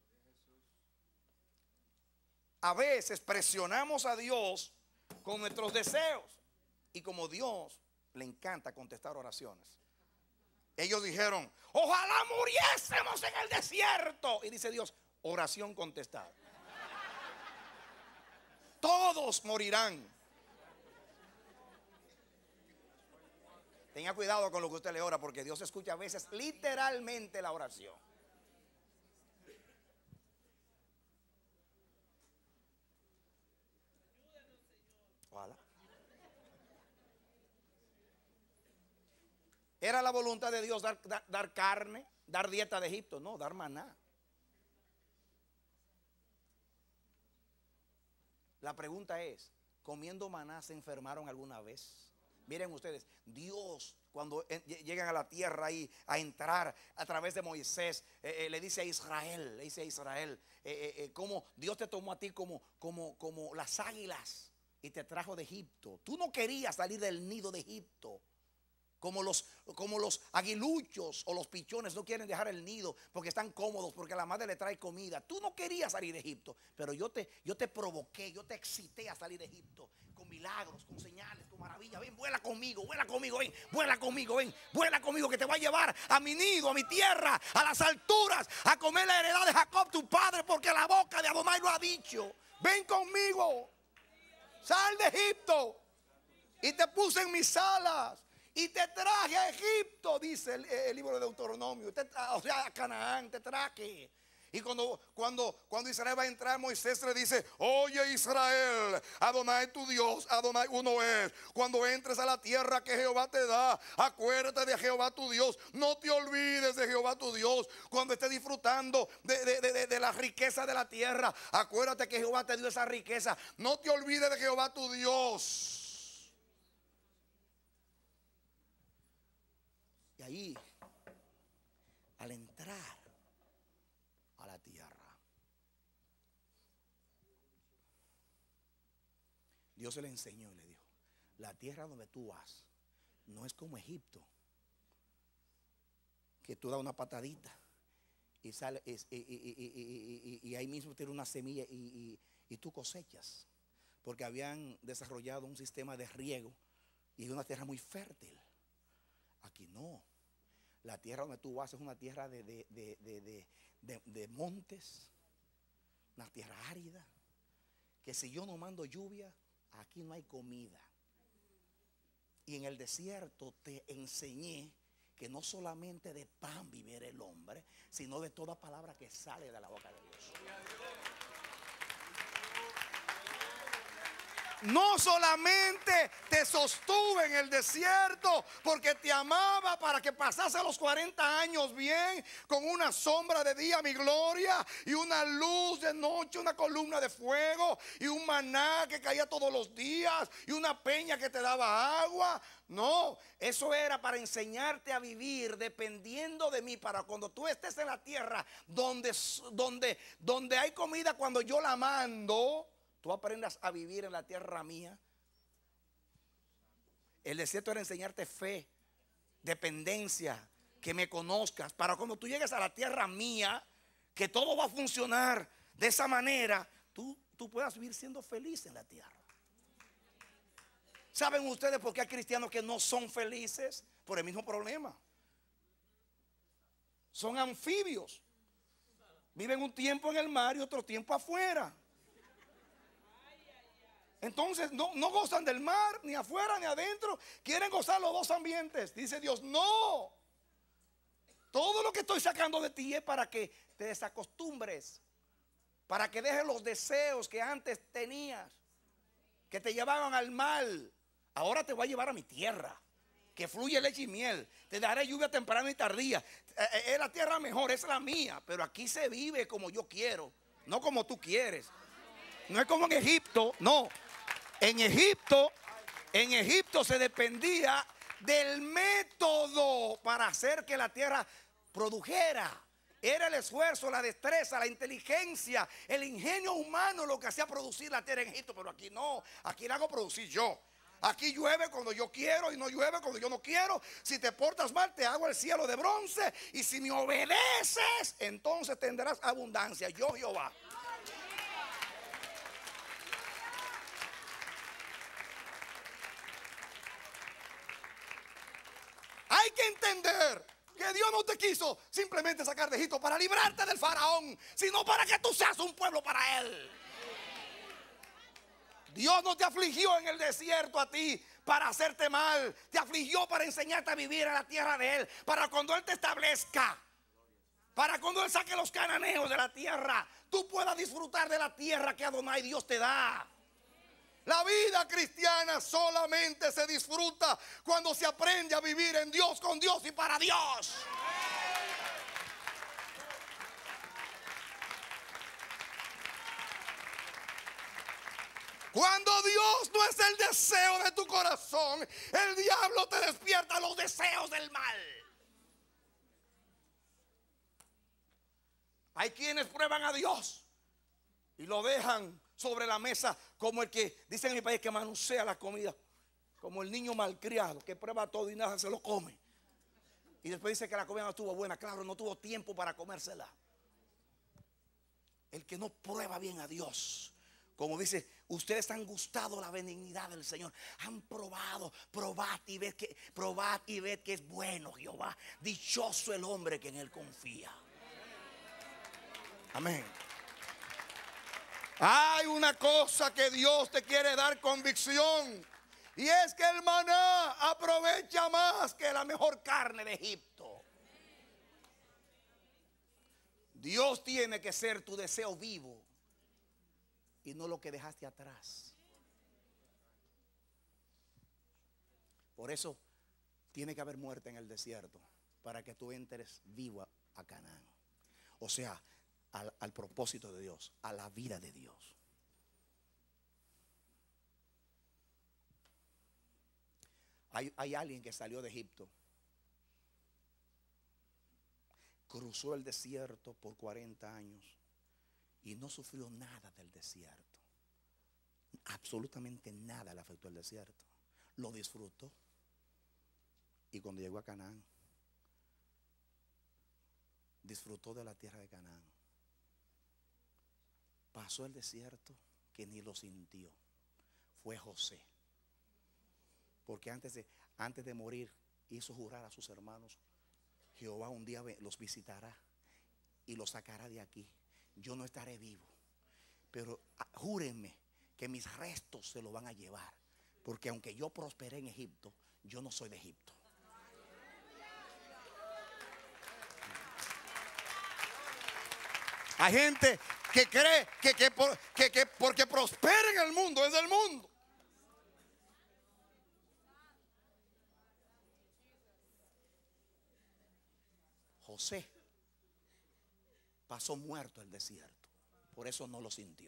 S2: A veces presionamos a Dios con nuestros deseos. Y como Dios le encanta contestar oraciones, ellos dijeron, ojalá muriésemos en el desierto. Y dice Dios, oración contestada. Todos morirán. Tenga cuidado con lo que usted le ora, porque Dios escucha a veces literalmente la oración. Ojalá. ¿Era la voluntad de Dios dar carne, dar dieta de Egipto? No, dar maná. La pregunta es, ¿comiendo maná se enfermaron alguna vez? Miren ustedes, Dios cuando llegan a la tierra ahí a entrar a través de Moisés, le dice a Israel, cómo Dios te tomó a ti como las águilas y te trajo de Egipto. Tú no querías salir del nido de Egipto. Como los aguiluchos o los pichones no quieren dejar el nido porque están cómodos, porque la madre le trae comida. Tú no querías salir de Egipto, pero yo te provoqué, yo te excité a salir de Egipto con milagros, con señales, con maravillas. Ven, vuela conmigo, ven, vuela conmigo que te voy a llevar a mi nido, a mi tierra, a las alturas, a comer la heredad de Jacob tu padre, porque la boca de Adonai lo ha dicho. Ven conmigo, sal de Egipto y te puse en mis alas. Y te traje a Egipto, dice el libro de Deuteronomio. O sea, a Canaán te traje. Y cuando Israel va a entrar, Moisés le dice, oye Israel, Adonai tu Dios, Adonai uno es. Cuando entres a la tierra que Jehová te da, acuérdate de Jehová tu Dios. No te olvides de Jehová tu Dios. Cuando estés disfrutando de la riqueza de la tierra, acuérdate que Jehová te dio esa riqueza. No te olvides de Jehová tu Dios. Y ahí, al entrar a la tierra, Dios se le enseñó y le dijo, la tierra donde tú vas no es como Egipto, que tú das una patadita y sale y ahí mismo tiene una semilla y tú cosechas, porque habían desarrollado un sistema de riego y una tierra muy fértil. Aquí no. La tierra donde tú vas es una tierra de montes, una tierra árida, que si yo no mando lluvia, aquí no hay comida. Y en el desierto te enseñé que no solamente de pan vivirá el hombre, sino de toda palabra que sale de la boca de Dios. No solamente te sostuve en el desierto porque te amaba para que pasase los 40 años bien, con una sombra de día mi gloria y una luz de noche, una columna de fuego y un maná que caía todos los días y una peña que te daba agua. No, eso era para enseñarte a vivir dependiendo de mí, para cuando tú estés en la tierra donde hay comida, cuando yo la mando, tú aprendas a vivir en la tierra mía. El desierto era enseñarte fe, dependencia, que me conozcas, para cuando tú llegues a la tierra mía, que todo va a funcionar de esa manera, tú puedas vivir siendo feliz en la tierra. ¿Saben ustedes por qué hay cristianos que no son felices? Por el mismo problema. Son anfibios. Viven un tiempo en el mar y otro tiempo afuera. Entonces no gozan del mar, ni afuera ni adentro. Quieren gozar los dos ambientes. Dice Dios, no. Todo lo que estoy sacando de ti es para que te desacostumbres, para que dejes los deseos que antes tenías, que te llevaban al mal. Ahora te voy a llevar a mi tierra, que fluye leche y miel. Te daré lluvia temprana y tardía. Es la tierra mejor, es la mía. Pero aquí se vive como yo quiero, no como tú quieres. No es como en Egipto, no. En Egipto se dependía del método para hacer que la tierra produjera. Era el esfuerzo, la destreza, la inteligencia, el ingenio humano lo que hacía producir la tierra en Egipto. Pero aquí no, aquí la hago producir yo. Aquí llueve cuando yo quiero y no llueve cuando yo no quiero. Si te portas mal, te hago el cielo de bronce. Y si me obedeces, entonces tendrás abundancia. Yo, Jehová. Hay que entender que Dios no te quiso simplemente sacar de Egipto para librarte del faraón, sino para que tú seas un pueblo para él. Dios no te afligió en el desierto a ti para hacerte mal. Te afligió para enseñarte a vivir en la tierra de él. Para cuando él te establezca, para cuando él saque los cananeos de la tierra, tú puedas disfrutar de la tierra que Adonai Dios te da. La vida cristiana solamente se disfruta cuando se aprende a vivir en Dios, con Dios y para Dios. Cuando Dios no es el deseo de tu corazón, el diablo te despierta los deseos del mal. Hay quienes prueban a Dios y lo dejan sobre la mesa como el que, dicen en mi país, que manosea la comida, como el niño malcriado que prueba todo y nada se lo come. Y después dice que la comida no estuvo buena. Claro, no tuvo tiempo para comérsela. El que no prueba bien a Dios, como dice, ustedes han gustado la benignidad del Señor. Han probado, probad y ved que es bueno Jehová. Dichoso el hombre que en él confía. Amén. Hay una cosa que Dios te quiere dar convicción, y es que el maná aprovecha más que la mejor carne de Egipto. Dios tiene que ser tu deseo vivo y no lo que dejaste atrás. Por eso tiene que haber muerte en el desierto para que tú entres vivo a Canaán. O sea, al propósito de Dios, a la vida de Dios. Hay alguien que salió de Egipto, cruzó el desierto por 40 años y no sufrió nada del desierto. Absolutamente nada le afectó el desierto. Lo disfrutó. Y cuando llegó a Canaán, disfrutó de la tierra de Canaán. Pasó el desierto que ni lo sintió. Fue José. Porque antes de morir hizo jurar a sus hermanos: Jehová un día los visitará y los sacará de aquí. Yo no estaré vivo, pero júrenme que mis restos se lo van a llevar. Porque aunque yo prosperé en Egipto, yo no soy de Egipto. Hay gente que cree que porque prospera en el mundo es del mundo. José pasó muerto el desierto, por eso no lo sintió.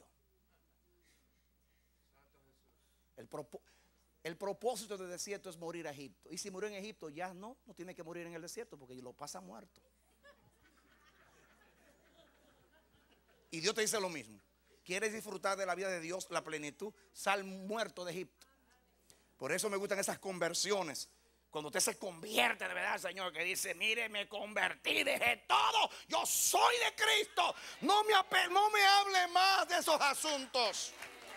S2: El propósito del desierto es morir a Egipto. Y si murió en Egipto, ya no tiene que morir en el desierto, porque lo pasa muerto. Y Dios te dice lo mismo. ¿Quieres disfrutar de la vida de Dios, la plenitud? Sal muerto de Egipto. Por eso me gustan esas conversiones. Cuando usted se convierte de verdad, Señor, que dice: mire, me convertí, dejé todo, yo soy de Cristo. No me hable más de esos asuntos.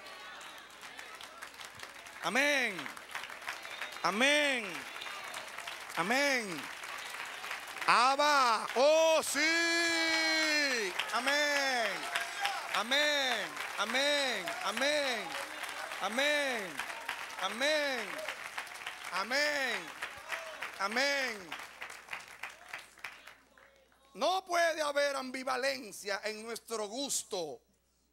S2: Amén. Amén. Amén. Abba. Oh, sí. Amén. Amén. Amén. Amén. Amén. Amén. Amén. Amén. No puede haber ambivalencia en nuestro gusto.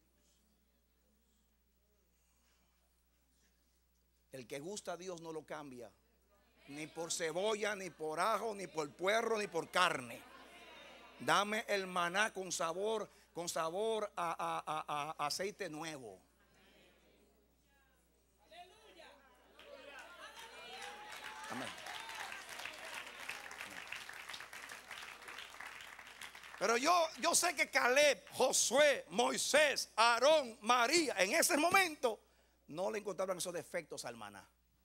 S2: El que gusta a Dios no lo cambia, ni por cebolla, ni por ajo, ni por puerro, ni por carne. Dame el maná con sabor a aceite nuevo. Pero yo sé que Caleb, Josué, Moisés, Aarón, María, en ese momento no le encontraban esos defectos al maná.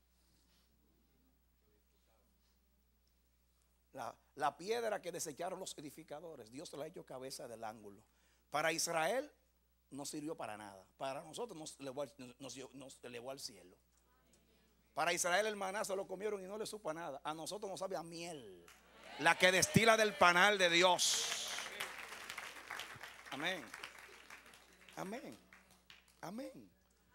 S2: La piedra que desecharon los edificadores, Dios la ha hecho cabeza del ángulo. Para Israel no sirvió para nada. Para nosotros nos elevó al cielo. Para Israel el maná se lo comieron y no le supo a nada. A nosotros nos sabe a miel, la que destila del panal de Dios. Amén. Amén. Amén.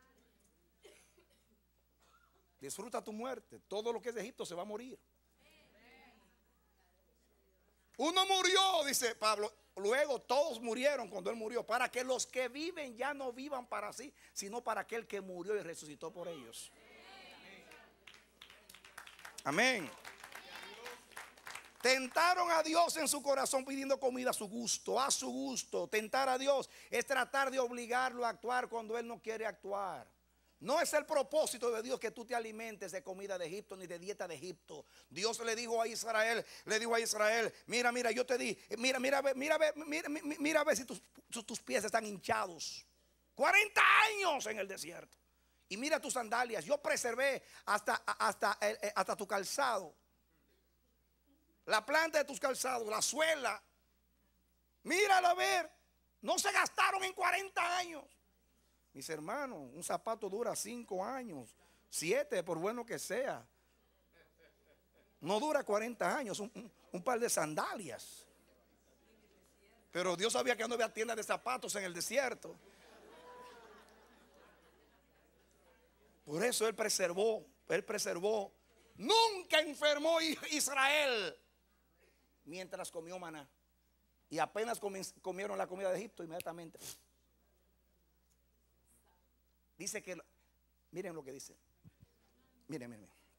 S2: Disfruta tu muerte. Todo lo que es de Egipto se va a morir. Uno murió, dice Pablo. Luego todos murieron cuando él murió, para que los que viven ya no vivan para sí, sino para aquel que murió y resucitó por ellos. Amén. Tentaron a Dios en su corazón pidiendo comida a su gusto, a su gusto. Tentar a Dios es tratar de obligarlo a actuar cuando Él no quiere actuar. No es el propósito de Dios que tú te alimentes de comida de Egipto ni de dieta de Egipto. Dios le dijo a Israel, mira, yo te di, mira a ver si tus pies están hinchados. 40 años en el desierto. Y mira tus sandalias, yo preservé hasta tu calzado. La planta de tus calzados, la suela. Mírala a ver. No se gastaron en 40 años. Mis hermanos, un zapato dura 5 años, 7 por bueno que sea. No dura 40 años, un par de sandalias. Pero Dios sabía que no había tienda de zapatos en el desierto. Por eso Él preservó. Nunca enfermó Israel mientras comió maná. Y apenas comieron la comida de Egipto, inmediatamente dice que, miren lo que dice. Miren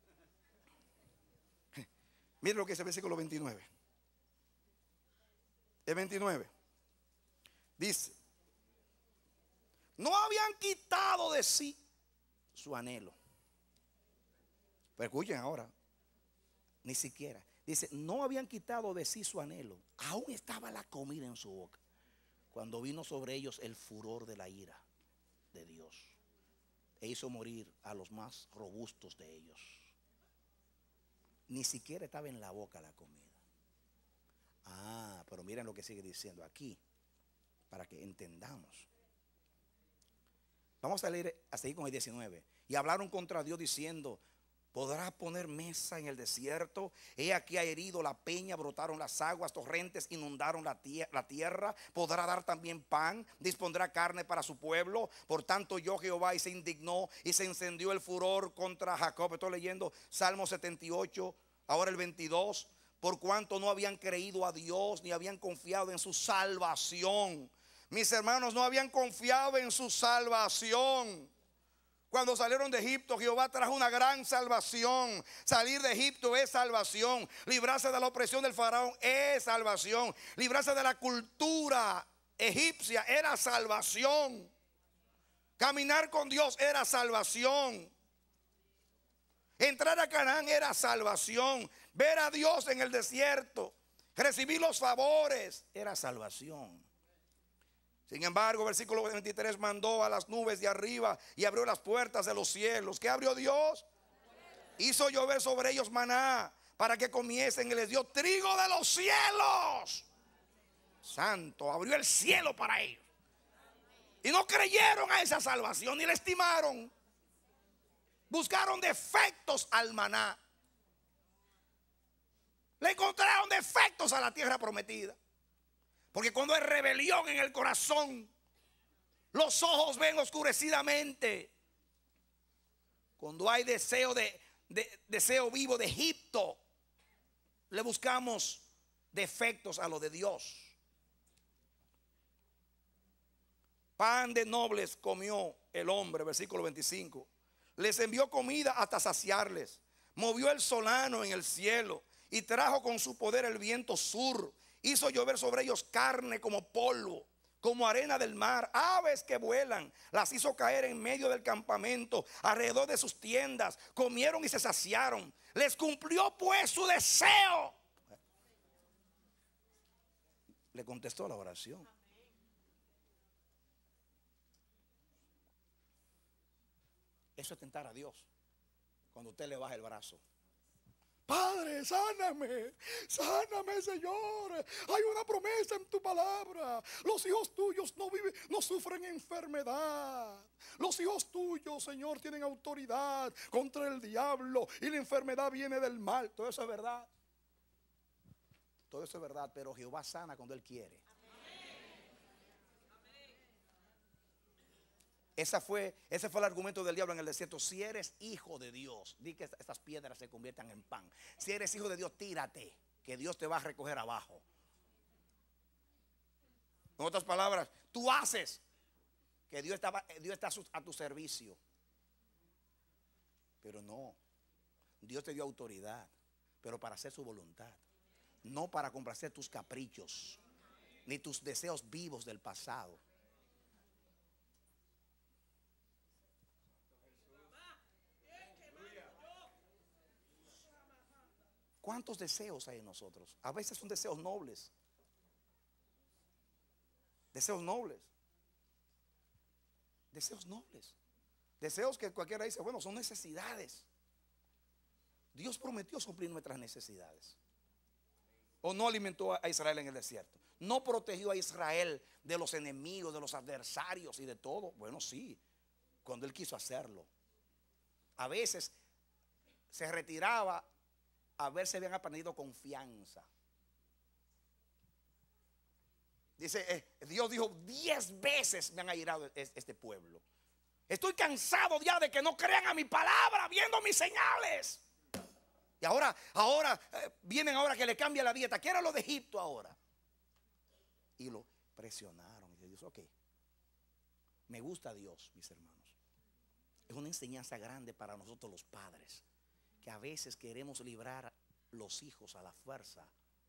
S2: lo que dice el versículo 29. El 29 dice: no habían quitado de sí su anhelo. Pero escuchen ahora, ni siquiera. Dice, no habían quitado de sí su anhelo. Aún estaba la comida en su boca cuando vino sobre ellos el furor de la ira de Dios e hizo morir a los más robustos de ellos. Ni siquiera estaba en la boca la comida. Pero miren lo que sigue diciendo aquí, para que entendamos. Vamos a seguir con el 19. Y hablaron contra Dios diciendo: ¿podrá poner mesa en el desierto? He aquí ha herido la peña, brotaron las aguas, torrentes inundaron la tierra. ¿Podrá dar también pan? ¿Dispondrá carne para su pueblo? Por tanto yo Jehová, y se indignó y se encendió el furor contra Jacob. Estoy leyendo Salmo 78, ahora el 22. Por cuanto no habían creído a Dios, ni habían confiado en su salvación. Mis hermanos, no habían confiado en su salvación. Cuando salieron de Egipto, Jehová trajo una gran salvación. Salir de Egipto es salvación. Librarse de la opresión del faraón es salvación. Librarse de la cultura egipcia era salvación. Caminar con Dios era salvación. Entrar a Canaán era salvación. Ver a Dios en el desierto, recibir los favores, era salvación. Sin embargo, versículo 23, mandó a las nubes de arriba y abrió las puertas de los cielos. ¿Qué abrió Dios? Hizo llover sobre ellos maná para que comiesen, y les dio trigo de los cielos. Santo, abrió el cielo para ellos. Y no creyeron a esa salvación, ni la estimaron. Buscaron defectos al maná. Le encontraron defectos a la tierra prometida. Porque cuando hay rebelión en el corazón, los ojos ven oscurecidamente. Cuando hay deseo deseo vivo de Egipto, le buscamos defectos a lo de Dios. Pan de nobles comió el hombre, versículo 25. Les envió comida hasta saciarles. Movió el solano en el cielo y trajo con su poder el viento sur. Hizo llover sobre ellos carne como polvo, como arena del mar, aves que vuelan. Las hizo caer en medio del campamento, alrededor de sus tiendas. Comieron y se saciaron. Les cumplió pues su deseo. le contestó la oración. Eso es tentar a Dios. Cuando usted le baja el brazo. Padre, sáname, sáname, Señor. Hay una promesa en tu palabra. Los hijos tuyos no viven, no sufren enfermedad. Los hijos tuyos, Señor, tienen autoridad contra el diablo y la enfermedad viene del mal. Todo eso es verdad. Todo eso es verdad, pero Jehová sana cuando Él quiere. Ese fue el argumento del diablo en el desierto. Si eres hijo de Dios, di que estas piedras se conviertan en pan. Si eres hijo de Dios, tírate, que Dios te va a recoger abajo. En otras palabras, tú haces que Dios está a tu servicio. Pero no, Dios te dio autoridad, pero para hacer su voluntad. No para complacer tus caprichos, ni tus deseos vivos del pasado. ¿Cuántos deseos hay en nosotros? A veces son deseos nobles. Deseos nobles. Deseos nobles. Deseos que cualquiera dice, bueno, son necesidades. Dios prometió suplir nuestras necesidades. ¿O no alimentó a Israel en el desierto? ¿No protegió a Israel de los enemigos, de los adversarios y de todo? Bueno, sí, cuando Él quiso hacerlo. A veces se retiraba a ver si habían aprendido confianza. Dice, Dios dijo, 10 veces me han airado este pueblo. Estoy cansado ya de que no crean a mi palabra viendo mis señales. Y ahora vienen ahora que le cambia la dieta. ¿Qué era lo de Egipto ahora? Y lo presionaron. Y Dios, ok. Me gusta Dios, mis hermanos. Es una enseñanza grande para nosotros los padres, que a veces queremos librar los hijos a la fuerza.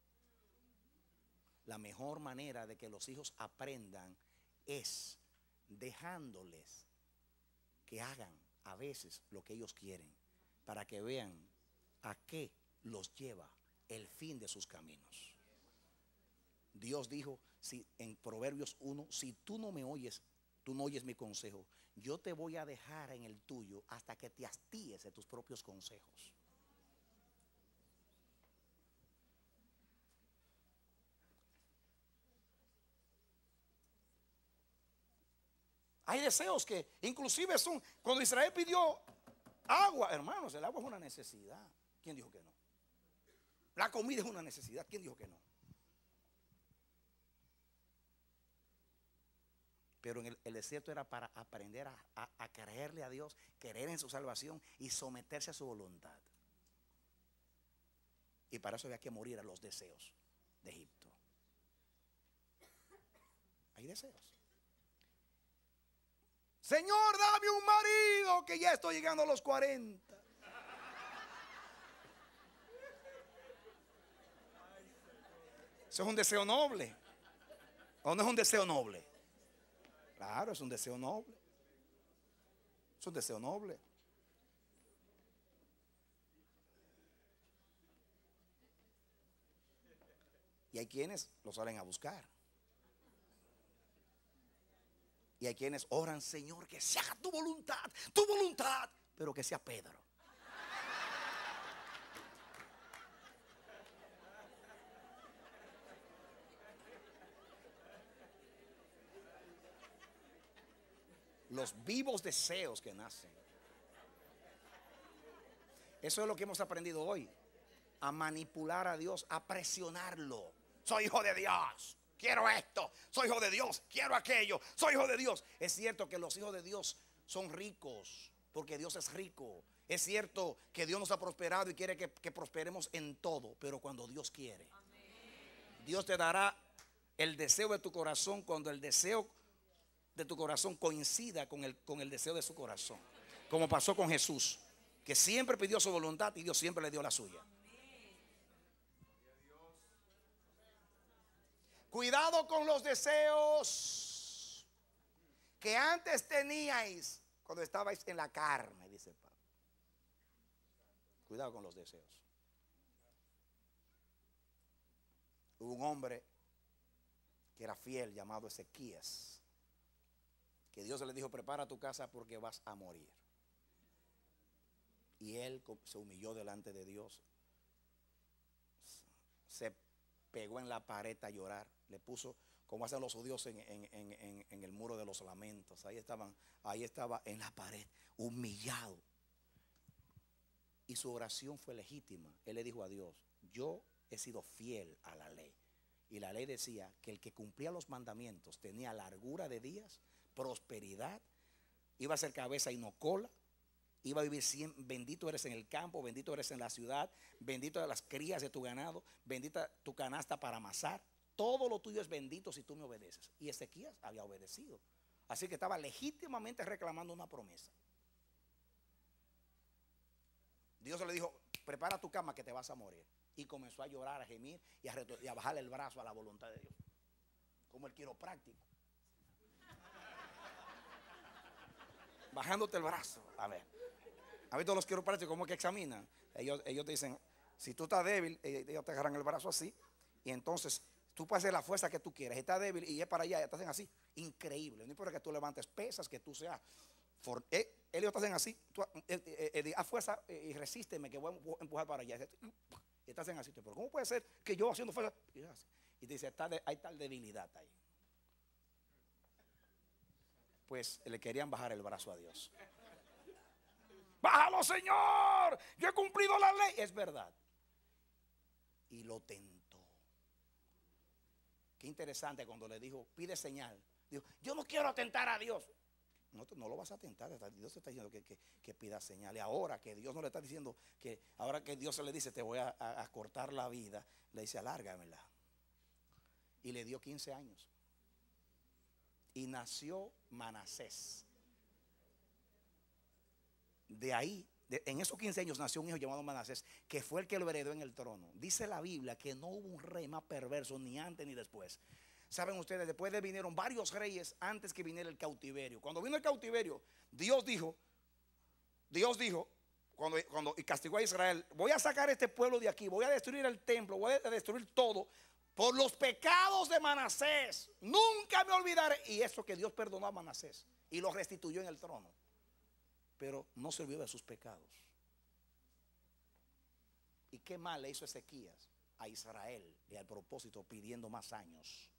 S2: La mejor manera de que los hijos aprendan es dejándoles que hagan a veces lo que ellos quieren, para que vean a qué los lleva el fin de sus caminos. Dios dijo en Proverbios 1, si tú no me oyes, tú no oyes mi consejo, yo te voy a dejar en el tuyo hasta que te hastíes de tus propios consejos. Hay deseos que inclusive son, cuando Israel pidió agua, hermanos, el agua es una necesidad. ¿Quién dijo que no? La comida es una necesidad. ¿Quién dijo que no? Pero en el desierto era para aprender a creerle a Dios, creer en su salvación y someterse a su voluntad. Y para eso había que morir a los deseos de Egipto. Hay deseos. Señor, dame un marido, que ya estoy llegando a los 40. Eso es un deseo noble. ¿O no es un deseo noble? Claro, es un deseo noble. Es un deseo noble. Y hay quienes lo salen a buscar. Y hay quienes oran, Señor, que se haga tu voluntad, pero que sea Pedro. Los vivos deseos que nacen. Eso es lo que hemos aprendido hoy. A manipular a Dios, a presionarlo. Soy hijo de Dios, quiero esto. Soy hijo de Dios, quiero aquello. Soy hijo de Dios. Es cierto que los hijos de Dios son ricos, porque Dios es rico. Es cierto que Dios nos ha prosperado y quiere que prosperemos en todo. Pero cuando Dios quiere, Dios te dará el deseo de tu corazón cuando el deseo de tu corazón coincida con el deseo de su corazón. Como pasó con Jesús, que siempre pidió su voluntad y Dios siempre le dio la suya. Cuidado con los deseos que antes teníais cuando estabais en la carne, dice Pablo. Cuidado con los deseos. Hubo un hombre que era fiel, llamado Ezequías, que Dios le dijo: prepara tu casa porque vas a morir. Y él se humilló delante de Dios, se pegó en la pared a llorar, le puso como hacen los judíos en el muro de los lamentos. Ahí estaba en la pared, humillado. Y su oración fue legítima. Él le dijo a Dios: yo he sido fiel a la ley. Y la ley decía que el que cumplía los mandamientos tenía largura de días, prosperidad, iba a ser cabeza y no cola, iba a vivir siempre. Bendito eres en el campo, bendito eres en la ciudad, bendito de las crías de tu ganado, bendita tu canasta para amasar. Todo lo tuyo es bendito si tú me obedeces. Y Ezequías había obedecido, así que estaba legítimamente reclamando una promesa. Dios le dijo: prepara tu cama que te vas a morir. Y comenzó a llorar, a gemir y a bajarle el brazo a la voluntad de Dios, como el quiropráctico, bajándote el brazo. A ver, todos los quiroprácticos, ¿cómo que examinan? Ellos te dicen: si tú estás débil, ellos te agarran el brazo así, y entonces tú puedes hacer la fuerza que tú quieras. Si estás débil y es para allá, te hacen así. Increíble. No importa que tú levantes pesas, que tú seas ellos te hacen así, a fuerza y resísteme que voy a empujar para allá. Y te hacen así. Pero ¿cómo puede ser que yo haciendo fuerza? Y te dice: hay tal debilidad ahí. Pues le querían bajar el brazo a Dios. Bájalo, Señor, yo he cumplido la ley. Es verdad. Y lo tentó. Qué interesante cuando le dijo: pide señal. Dijo: yo no quiero tentar a Dios. No lo vas a tentar. Dios te está diciendo que pida señal. Y ahora que Dios no le está diciendo que, ahora que Dios se le dice: te voy a cortar la vida, le dice: alárgamela. Y le dio 15 años. Y nació Manasés. De ahí, en esos 15 años nació un hijo llamado Manasés, que fue el que lo heredó en el trono. Dice la Biblia que no hubo un rey más perverso ni antes ni después. Saben ustedes, después de vinieron varios reyes antes que viniera el cautiverio. Cuando vino el cautiverio, Dios dijo cuando y castigó a Israel: voy a sacar este pueblo de aquí, voy a destruir el templo, voy a destruir todo por los pecados de Manasés. Nunca me olvidaré. Y eso que Dios perdonó a Manasés y lo restituyó en el trono, pero no se olvidó de sus pecados. ¿Y qué mal le hizo Ezequías a Israel y al propósito pidiendo más años?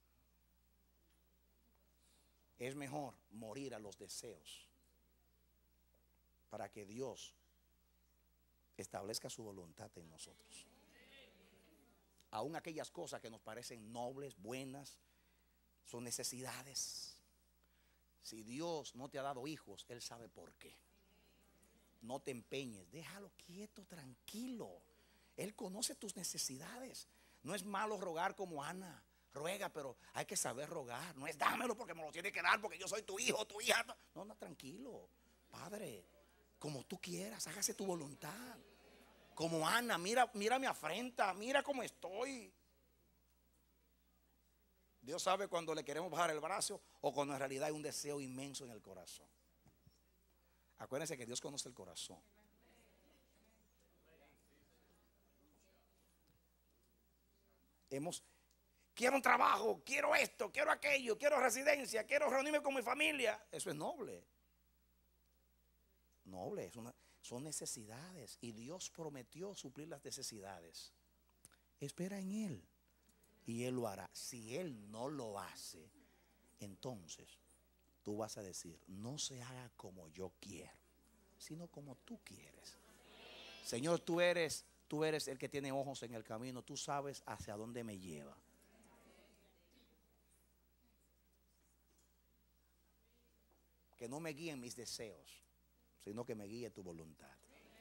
S2: Es mejor morir a los deseos para que Dios establezca su voluntad en nosotros. Aún aquellas cosas que nos parecen nobles, buenas, son necesidades. Si Dios no te ha dado hijos, Él sabe por qué. No te empeñes, déjalo quieto, tranquilo. Él conoce tus necesidades. No es malo rogar como Ana. Ruega, pero hay que saber rogar. No es dámelo porque me lo tiene que dar porque yo soy tu hijo, tu hija. No, tranquilo. Padre, como tú quieras, hágase tu voluntad. Como Ana, mira mi afrenta, mira cómo estoy. Dios sabe cuando le queremos bajar el brazo o cuando en realidad hay un deseo inmenso en el corazón. Acuérdense que Dios conoce el corazón. Quiero un trabajo, quiero esto, quiero aquello, quiero residencia, quiero reunirme con mi familia. Eso es noble. Noble, son necesidades. Y Dios prometió suplir las necesidades. Espera en Él y Él lo hará. Si Él no lo hace, entonces tú vas a decir: no se haga como yo quiero, sino como tú quieres. Señor, tú eres el que tiene ojos en el camino. Tú sabes hacia dónde me lleva. Que no me guíen mis deseos, sino que me guíe tu voluntad.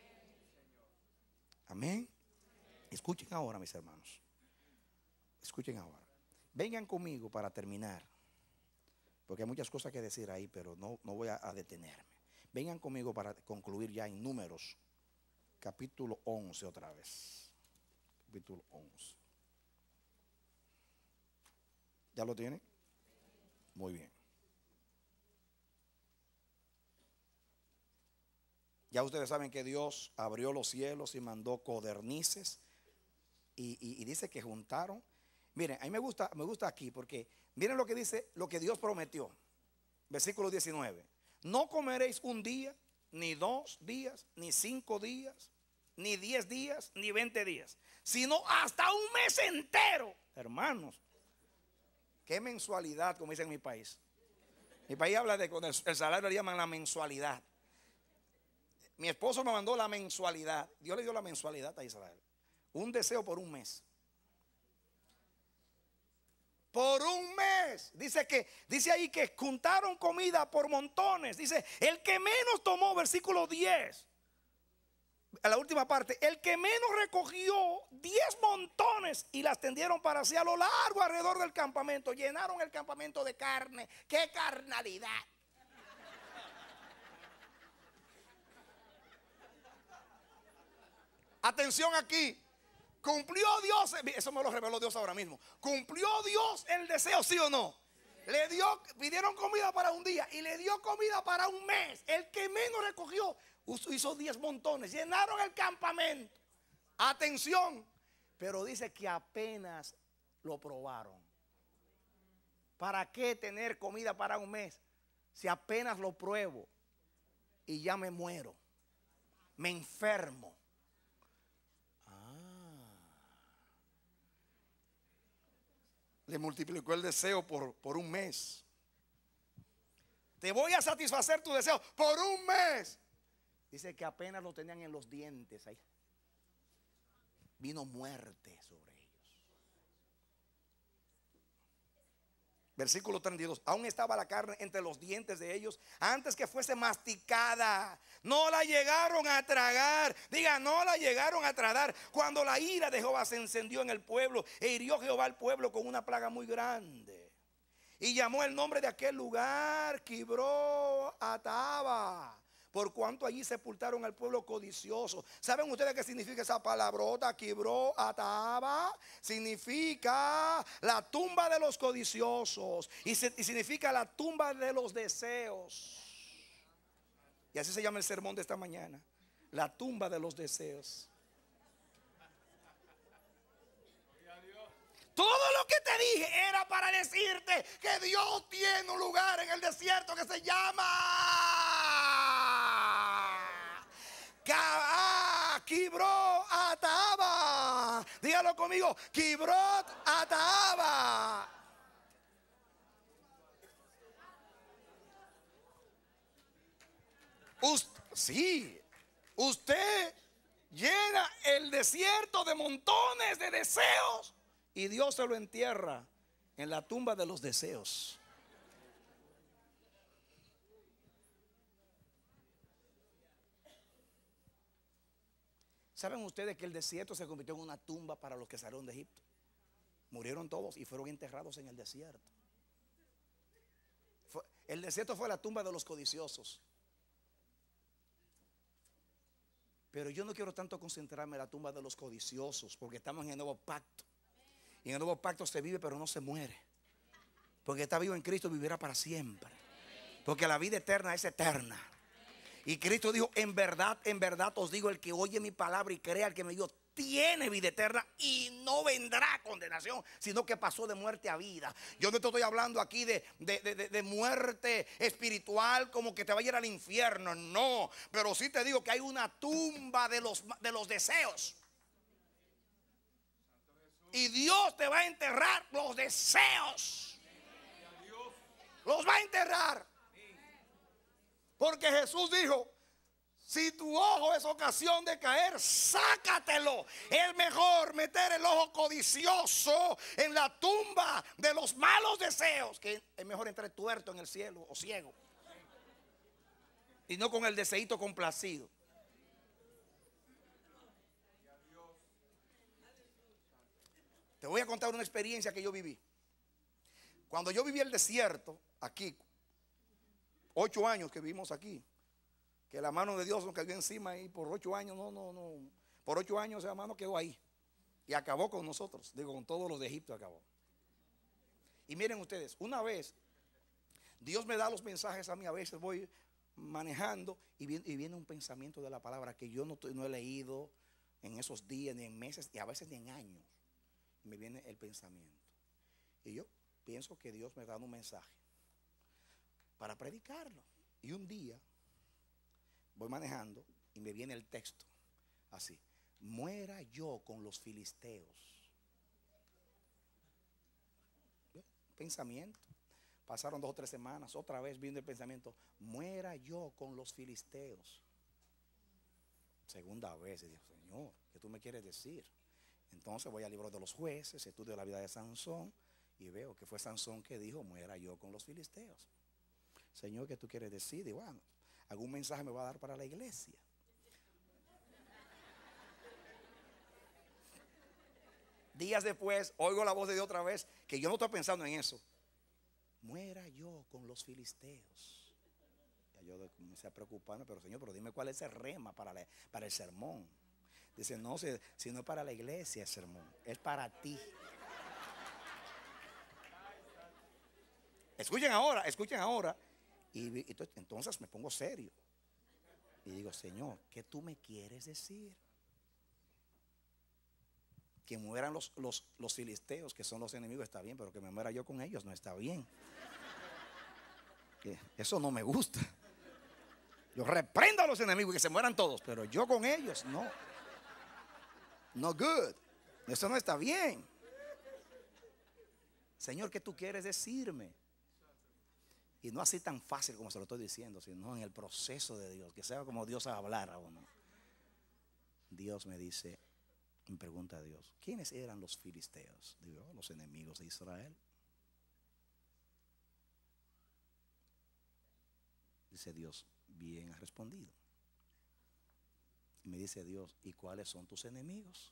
S2: Amén. Escuchen ahora, mis hermanos. Escuchen ahora. Vengan conmigo para terminar, porque hay muchas cosas que decir ahí, pero no voy a detenerme. Vengan conmigo para concluir ya en Números, capítulo 11 otra vez. Capítulo 11. ¿Ya lo tienen? Muy bien. Ya ustedes saben que Dios abrió los cielos y mandó codornices y dice que juntaron. Miren, a mí me gusta aquí porque miren lo que dice, lo que Dios prometió. Versículo 19. No comeréis un día, ni 2 días, ni 5 días, ni 10 días, ni 20 días, sino hasta un mes entero. Hermanos, qué mensualidad, como dicen en mi país. Mi país habla de con el salario le llaman la mensualidad. Mi esposo me mandó la mensualidad. Dios le dio la mensualidad a Israel. Un deseo por un mes. Por un mes. Dice ahí que juntaron comida por montones. Dice, el que menos tomó, versículo 10. A la última parte, el que menos recogió 10 montones y las tendieron para sí a lo largo alrededor del campamento. Llenaron el campamento de carne. ¡Qué carnalidad! Atención aquí. Cumplió Dios, eso me lo reveló Dios ahora mismo. Cumplió Dios el deseo, ¿sí o no? Pidieron comida para un día y le dio comida para un mes. El que menos recogió hizo 10 montones, llenaron el campamento. Atención, pero dice que apenas lo probaron. ¿Para qué tener comida para un mes si apenas lo pruebo y ya me muero, me enfermo? Le multiplicó el deseo por un mes. Te voy a satisfacer tu deseo por un mes. Dice que apenas lo tenían en los dientes. Ahí vino muerte sobre ellos. Versículo 32. Aún estaba la carne entre los dientes de ellos antes que fuese masticada. No la llegaron a tragar. Diga, no la llegaron a tragar. Cuando la ira de Jehová se encendió en el pueblo e hirió Jehová al pueblo con una plaga muy grande. Y llamó el nombre de aquel lugar Quibró Ataba, por cuanto allí sepultaron al pueblo codicioso. ¿Saben ustedes qué significa esa palabrota? Quibró Ataba significa la tumba de los codiciosos y significa la tumba de los deseos. Y así se llama el sermón de esta mañana, la tumba de los deseos. Todo lo que te dije era para decirte que Dios tiene un lugar en el desierto que se llama Quibró Ataba. Dígalo conmigo, Quibró Ataba. Sí, usted llena el desierto de montones de deseos y Dios se lo entierra en la tumba de los deseos. ¿Saben ustedes que el desierto se convirtió en una tumba para los que salieron de Egipto? Murieron todos y fueron enterrados en el desierto. El desierto fue la tumba de los codiciosos. Pero yo no quiero tanto concentrarme en la tumba de los codiciosos, porque estamos en el nuevo pacto. Y en el nuevo pacto se vive pero no se muere. Porque está vivo en Cristo, vivirá para siempre. Porque la vida eterna es eterna. Y Cristo dijo, en verdad os digo, el que oye mi palabra y crea al que me dio, tiene vida eterna y no vendrá a condenación, sino que pasó de muerte a vida. Yo no te estoy hablando aquí de muerte espiritual, como que te va a ir al infierno, no. Pero sí te digo que hay una tumba de los deseos. Y Dios te va a enterrar los deseos. Los va a enterrar. Porque Jesús dijo, si tu ojo es ocasión de caer, sácatelo. Es mejor meter el ojo codicioso en la tumba de los malos deseos, que es mejor entrar tuerto en el cielo o ciego, y no con el deseito complacido. Te voy a contar una experiencia que yo viví. Cuando yo viví el desierto, aquí, 8 años que vivimos aquí, que la mano de Dios nos cayó encima y por 8 años, por 8 años esa mano quedó ahí y acabó con nosotros, digo, con todos los de Egipto acabó. Y miren ustedes, una vez Dios me da los mensajes a mí, a veces voy manejando y viene un pensamiento de la palabra que yo no he leído en esos días, ni en meses, y a veces ni en años. Y me viene el pensamiento. Y yo pienso que Dios me da un mensaje para predicarlo. Y un día voy manejando y me viene el texto así: muera yo con los filisteos. Pensamiento. Pasaron 2 o 3 semanas, otra vez viendo el pensamiento: muera yo con los filisteos. Segunda vez, y digo: Señor, ¿qué tú me quieres decir? Entonces voy al libro de los jueces, estudio la vida de Sansón y veo que fue Sansón que dijo: muera yo con los filisteos. Señor, ¿qué tú quieres decir? Digo: bueno, algún mensaje me va a dar para la iglesia. Días después oigo la voz de Dios otra vez, que yo no estoy pensando en eso: muera yo con los filisteos. Ya yo comencé a preocuparme: pero Señor, pero dime cuál es el rema para el sermón. Dice: no, si no es para la iglesia el sermón, es para ti. Escuchen ahora. Y entonces me pongo serio y digo: Señor, ¿qué tú me quieres decir? Que mueran los filisteos, que son los enemigos, está bien, pero que me muera yo con ellos no está bien. Eso no me gusta. Yo reprendo a los enemigos, que se mueran todos, pero yo con ellos no. No good. Eso no está bien. Señor, ¿qué tú quieres decirme? Y no así tan fácil como se lo estoy diciendo, sino en el proceso de Dios, que sea como Dios hablara o no. Dios me dice, me pregunta a Dios: ¿quiénes eran los filisteos? Digo: los enemigos de Israel. Dice Dios: bien has respondido. Y me dice Dios: ¿y cuáles son tus enemigos?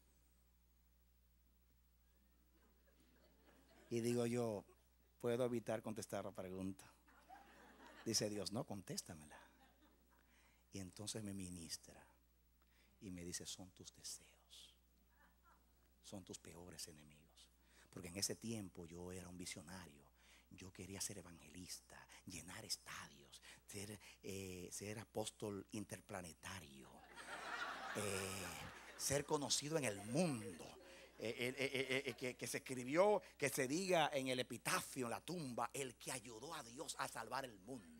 S2: Y digo yo: ¿puedo evitar contestar la pregunta? Dice Dios: no, contéstamela. Y entonces me ministra y me dice: son tus deseos, son tus peores enemigos. Porque en ese tiempo yo era un visionario. Yo quería ser evangelista, llenar estadios, ser apóstol interplanetario, ser conocido en el mundo. Que se escribió, que se diga en el epitafio, en la tumba: el que ayudó a Dios a salvar el mundo.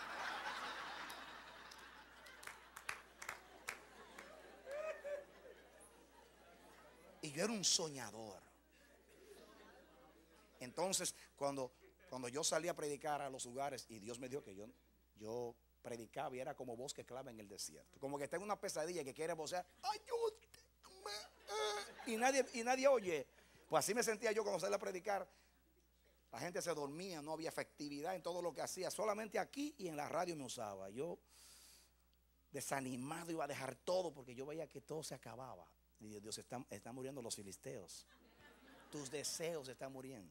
S2: Y yo era un soñador. Entonces cuando yo salí a predicar a los lugares, y Dios me dijo que yo predicaba, y era como voz que clama en el desierto, como que tengo una pesadilla que quiere vocear: ayúdame. Y nadie oye. Pues así me sentía yo cuando salí a predicar. La gente se dormía, no había efectividad en todo lo que hacía. Solamente aquí y en la radio me usaba. Yo, desanimado, iba a dejar todo porque yo veía que todo se acababa. Y Dios: están muriendo los filisteos. Tus deseos están muriendo.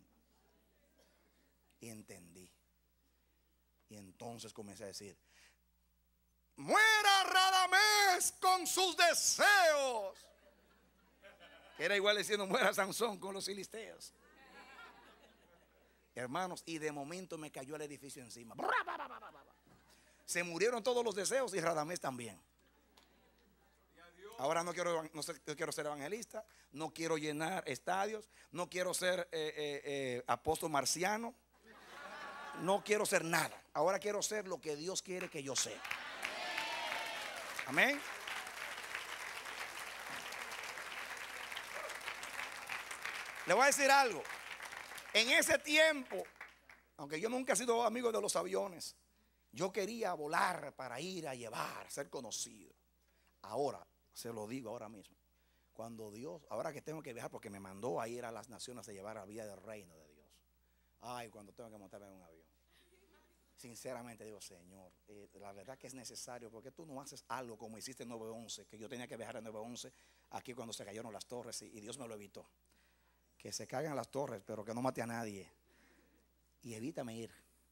S2: Y entendí. Y entonces comencé a decir: muera Radamés con sus deseos. Era igual diciendo: muera Sansón con los filisteos. Hermanos, y de momento me cayó el edificio encima. Se murieron todos los deseos y Radamés también. Ahora no quiero ser evangelista, no quiero llenar estadios, no quiero ser apóstol marciano, no quiero ser nada. Ahora quiero ser lo que Dios quiere que yo sea. Amén. Le voy a decir algo. En ese tiempo, aunque yo nunca he sido amigo de los aviones, yo quería volar para ir a llevar, ser conocido. Ahora, se lo digo ahora mismo, cuando Dios, ahora que tengo que viajar porque me mandó a ir a las naciones a llevar la vida del reino de Dios. Ay, cuando tengo que montarme en un avión, sinceramente digo: Señor, la verdad que es necesario, porque tú no haces algo como hiciste en 9/11, que yo tenía que viajar en 9/11 aquí cuando se cayeron las torres, y Dios me lo evitó. Que se caigan las torres, pero que no mate a nadie. Y evítame ir.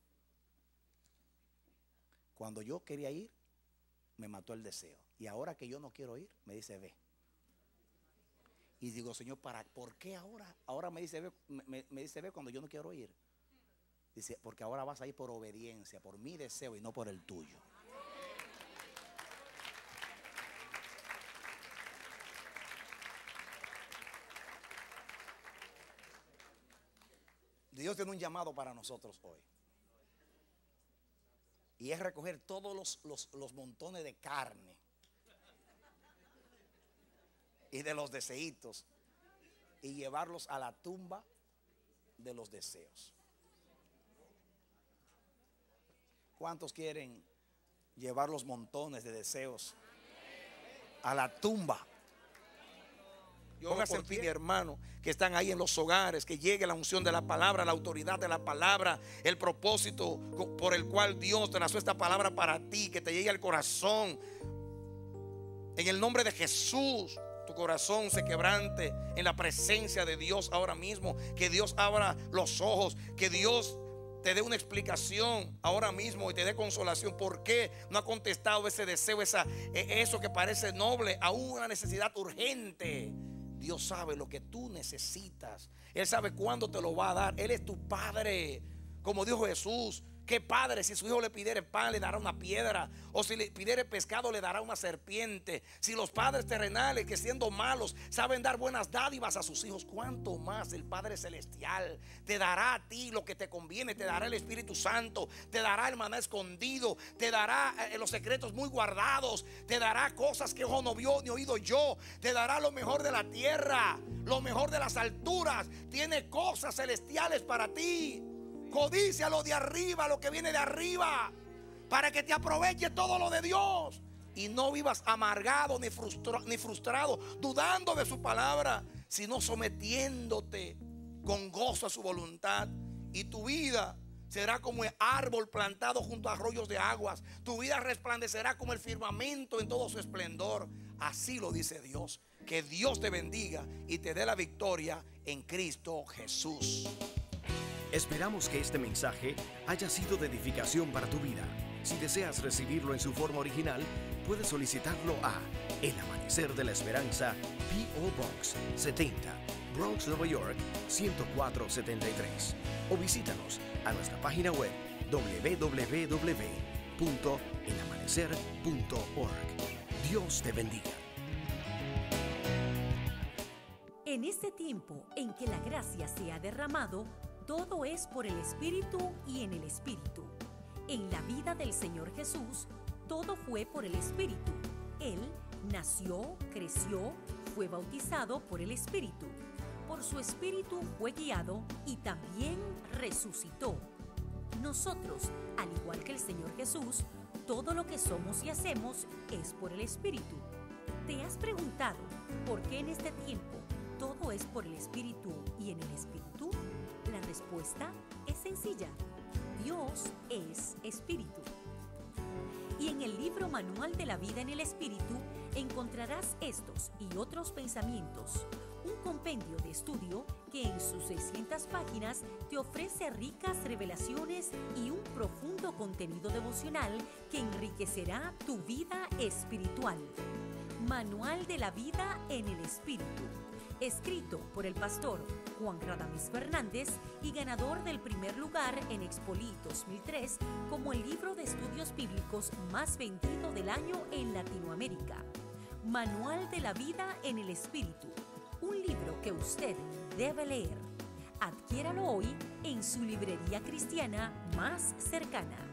S2: Cuando yo quería ir, me mató el deseo. Y ahora que yo no quiero ir, me dice: ve. Y digo: Señor, ¿por qué ahora? Ahora me dice: ve, me dice: ve, cuando yo no quiero ir. Dice: porque ahora vas a ir por obediencia, por mi deseo y no por el tuyo. Dios tiene un llamado para nosotros hoy. Y es recoger todos los montones de carne y de los deseitos y llevarlos a la tumba de los deseos. ¿Cuántos quieren llevar los montones de deseos a la tumba? Póngase en pie, hermano, que están ahí en los hogares, que llegue la unción de la palabra, la autoridad de la palabra, el propósito por el cual Dios te lanzó esta palabra para ti, que te llegue al corazón. En el nombre de Jesús, tu corazón se quebrante en la presencia de Dios ahora mismo. Que Dios abra los ojos, que Dios te dé una explicación ahora mismo y te dé consolación. ¿Por qué no ha contestado ese deseo, eso que parece noble, a una necesidad urgente? Dios sabe lo que tú necesitas. Él sabe cuándo te lo va a dar. Él es tu Padre. Como dijo Jesús, ¿qué padre si su hijo le pidiere pan le dará una piedra? O si le pidiere pescado le dará una serpiente? Si los padres terrenales, que siendo malos saben dar buenas dádivas a sus hijos, ¿cuánto más el Padre Celestial te dará a ti lo que te conviene? Te dará el Espíritu Santo, te dará el maná escondido, te dará los secretos muy guardados, te dará cosas que ojo no vio ni oído yo, te dará lo mejor de la tierra, lo mejor de las alturas. Tiene cosas celestiales para ti. Codicia lo de arriba, lo que viene de arriba, para que te aproveche todo lo de Dios y no vivas amargado ni frustrado, dudando de su palabra, sino sometiéndote con gozo a su voluntad. Y tu vida será como el árbol plantado junto a arroyos de aguas. Tu vida resplandecerá como el firmamento en todo su esplendor. Así lo dice Dios. Que Dios te bendiga y te dé la victoria en Cristo Jesús.
S1: Esperamos que este mensaje haya sido de edificación para tu vida. Si deseas recibirlo en su forma original, puedes solicitarlo a El Amanecer de la Esperanza, P.O. Box 70, Bronx, Nueva York 10473. O visítanos a nuestra página web www.elamanecer.org. Dios te bendiga.
S3: En este tiempo en que la gracia se ha derramado, todo es por el Espíritu y en el Espíritu. En la vida del Señor Jesús, todo fue por el Espíritu. Él nació, creció, fue bautizado por el Espíritu. Por su Espíritu fue guiado y también resucitó. Nosotros, al igual que el Señor Jesús, todo lo que somos y hacemos es por el Espíritu. ¿Te has preguntado por qué en este tiempo todo es por el Espíritu y en el Espíritu? La respuesta es sencilla. Dios es Espíritu. Y en el libro Manual de la Vida en el Espíritu encontrarás estos y otros pensamientos, un compendio de estudio que en sus 600 páginas te ofrece ricas revelaciones y un profundo contenido devocional que enriquecerá tu vida espiritual. Manual de la Vida en el Espíritu, escrito por el pastor Juan Radames Fernández y ganador del primer lugar en Expoli 2003 como el libro de estudios bíblicos más vendido del año en Latinoamérica. Manual de la Vida en el Espíritu, un libro que usted debe leer. Adquiéralo hoy en su librería cristiana más cercana.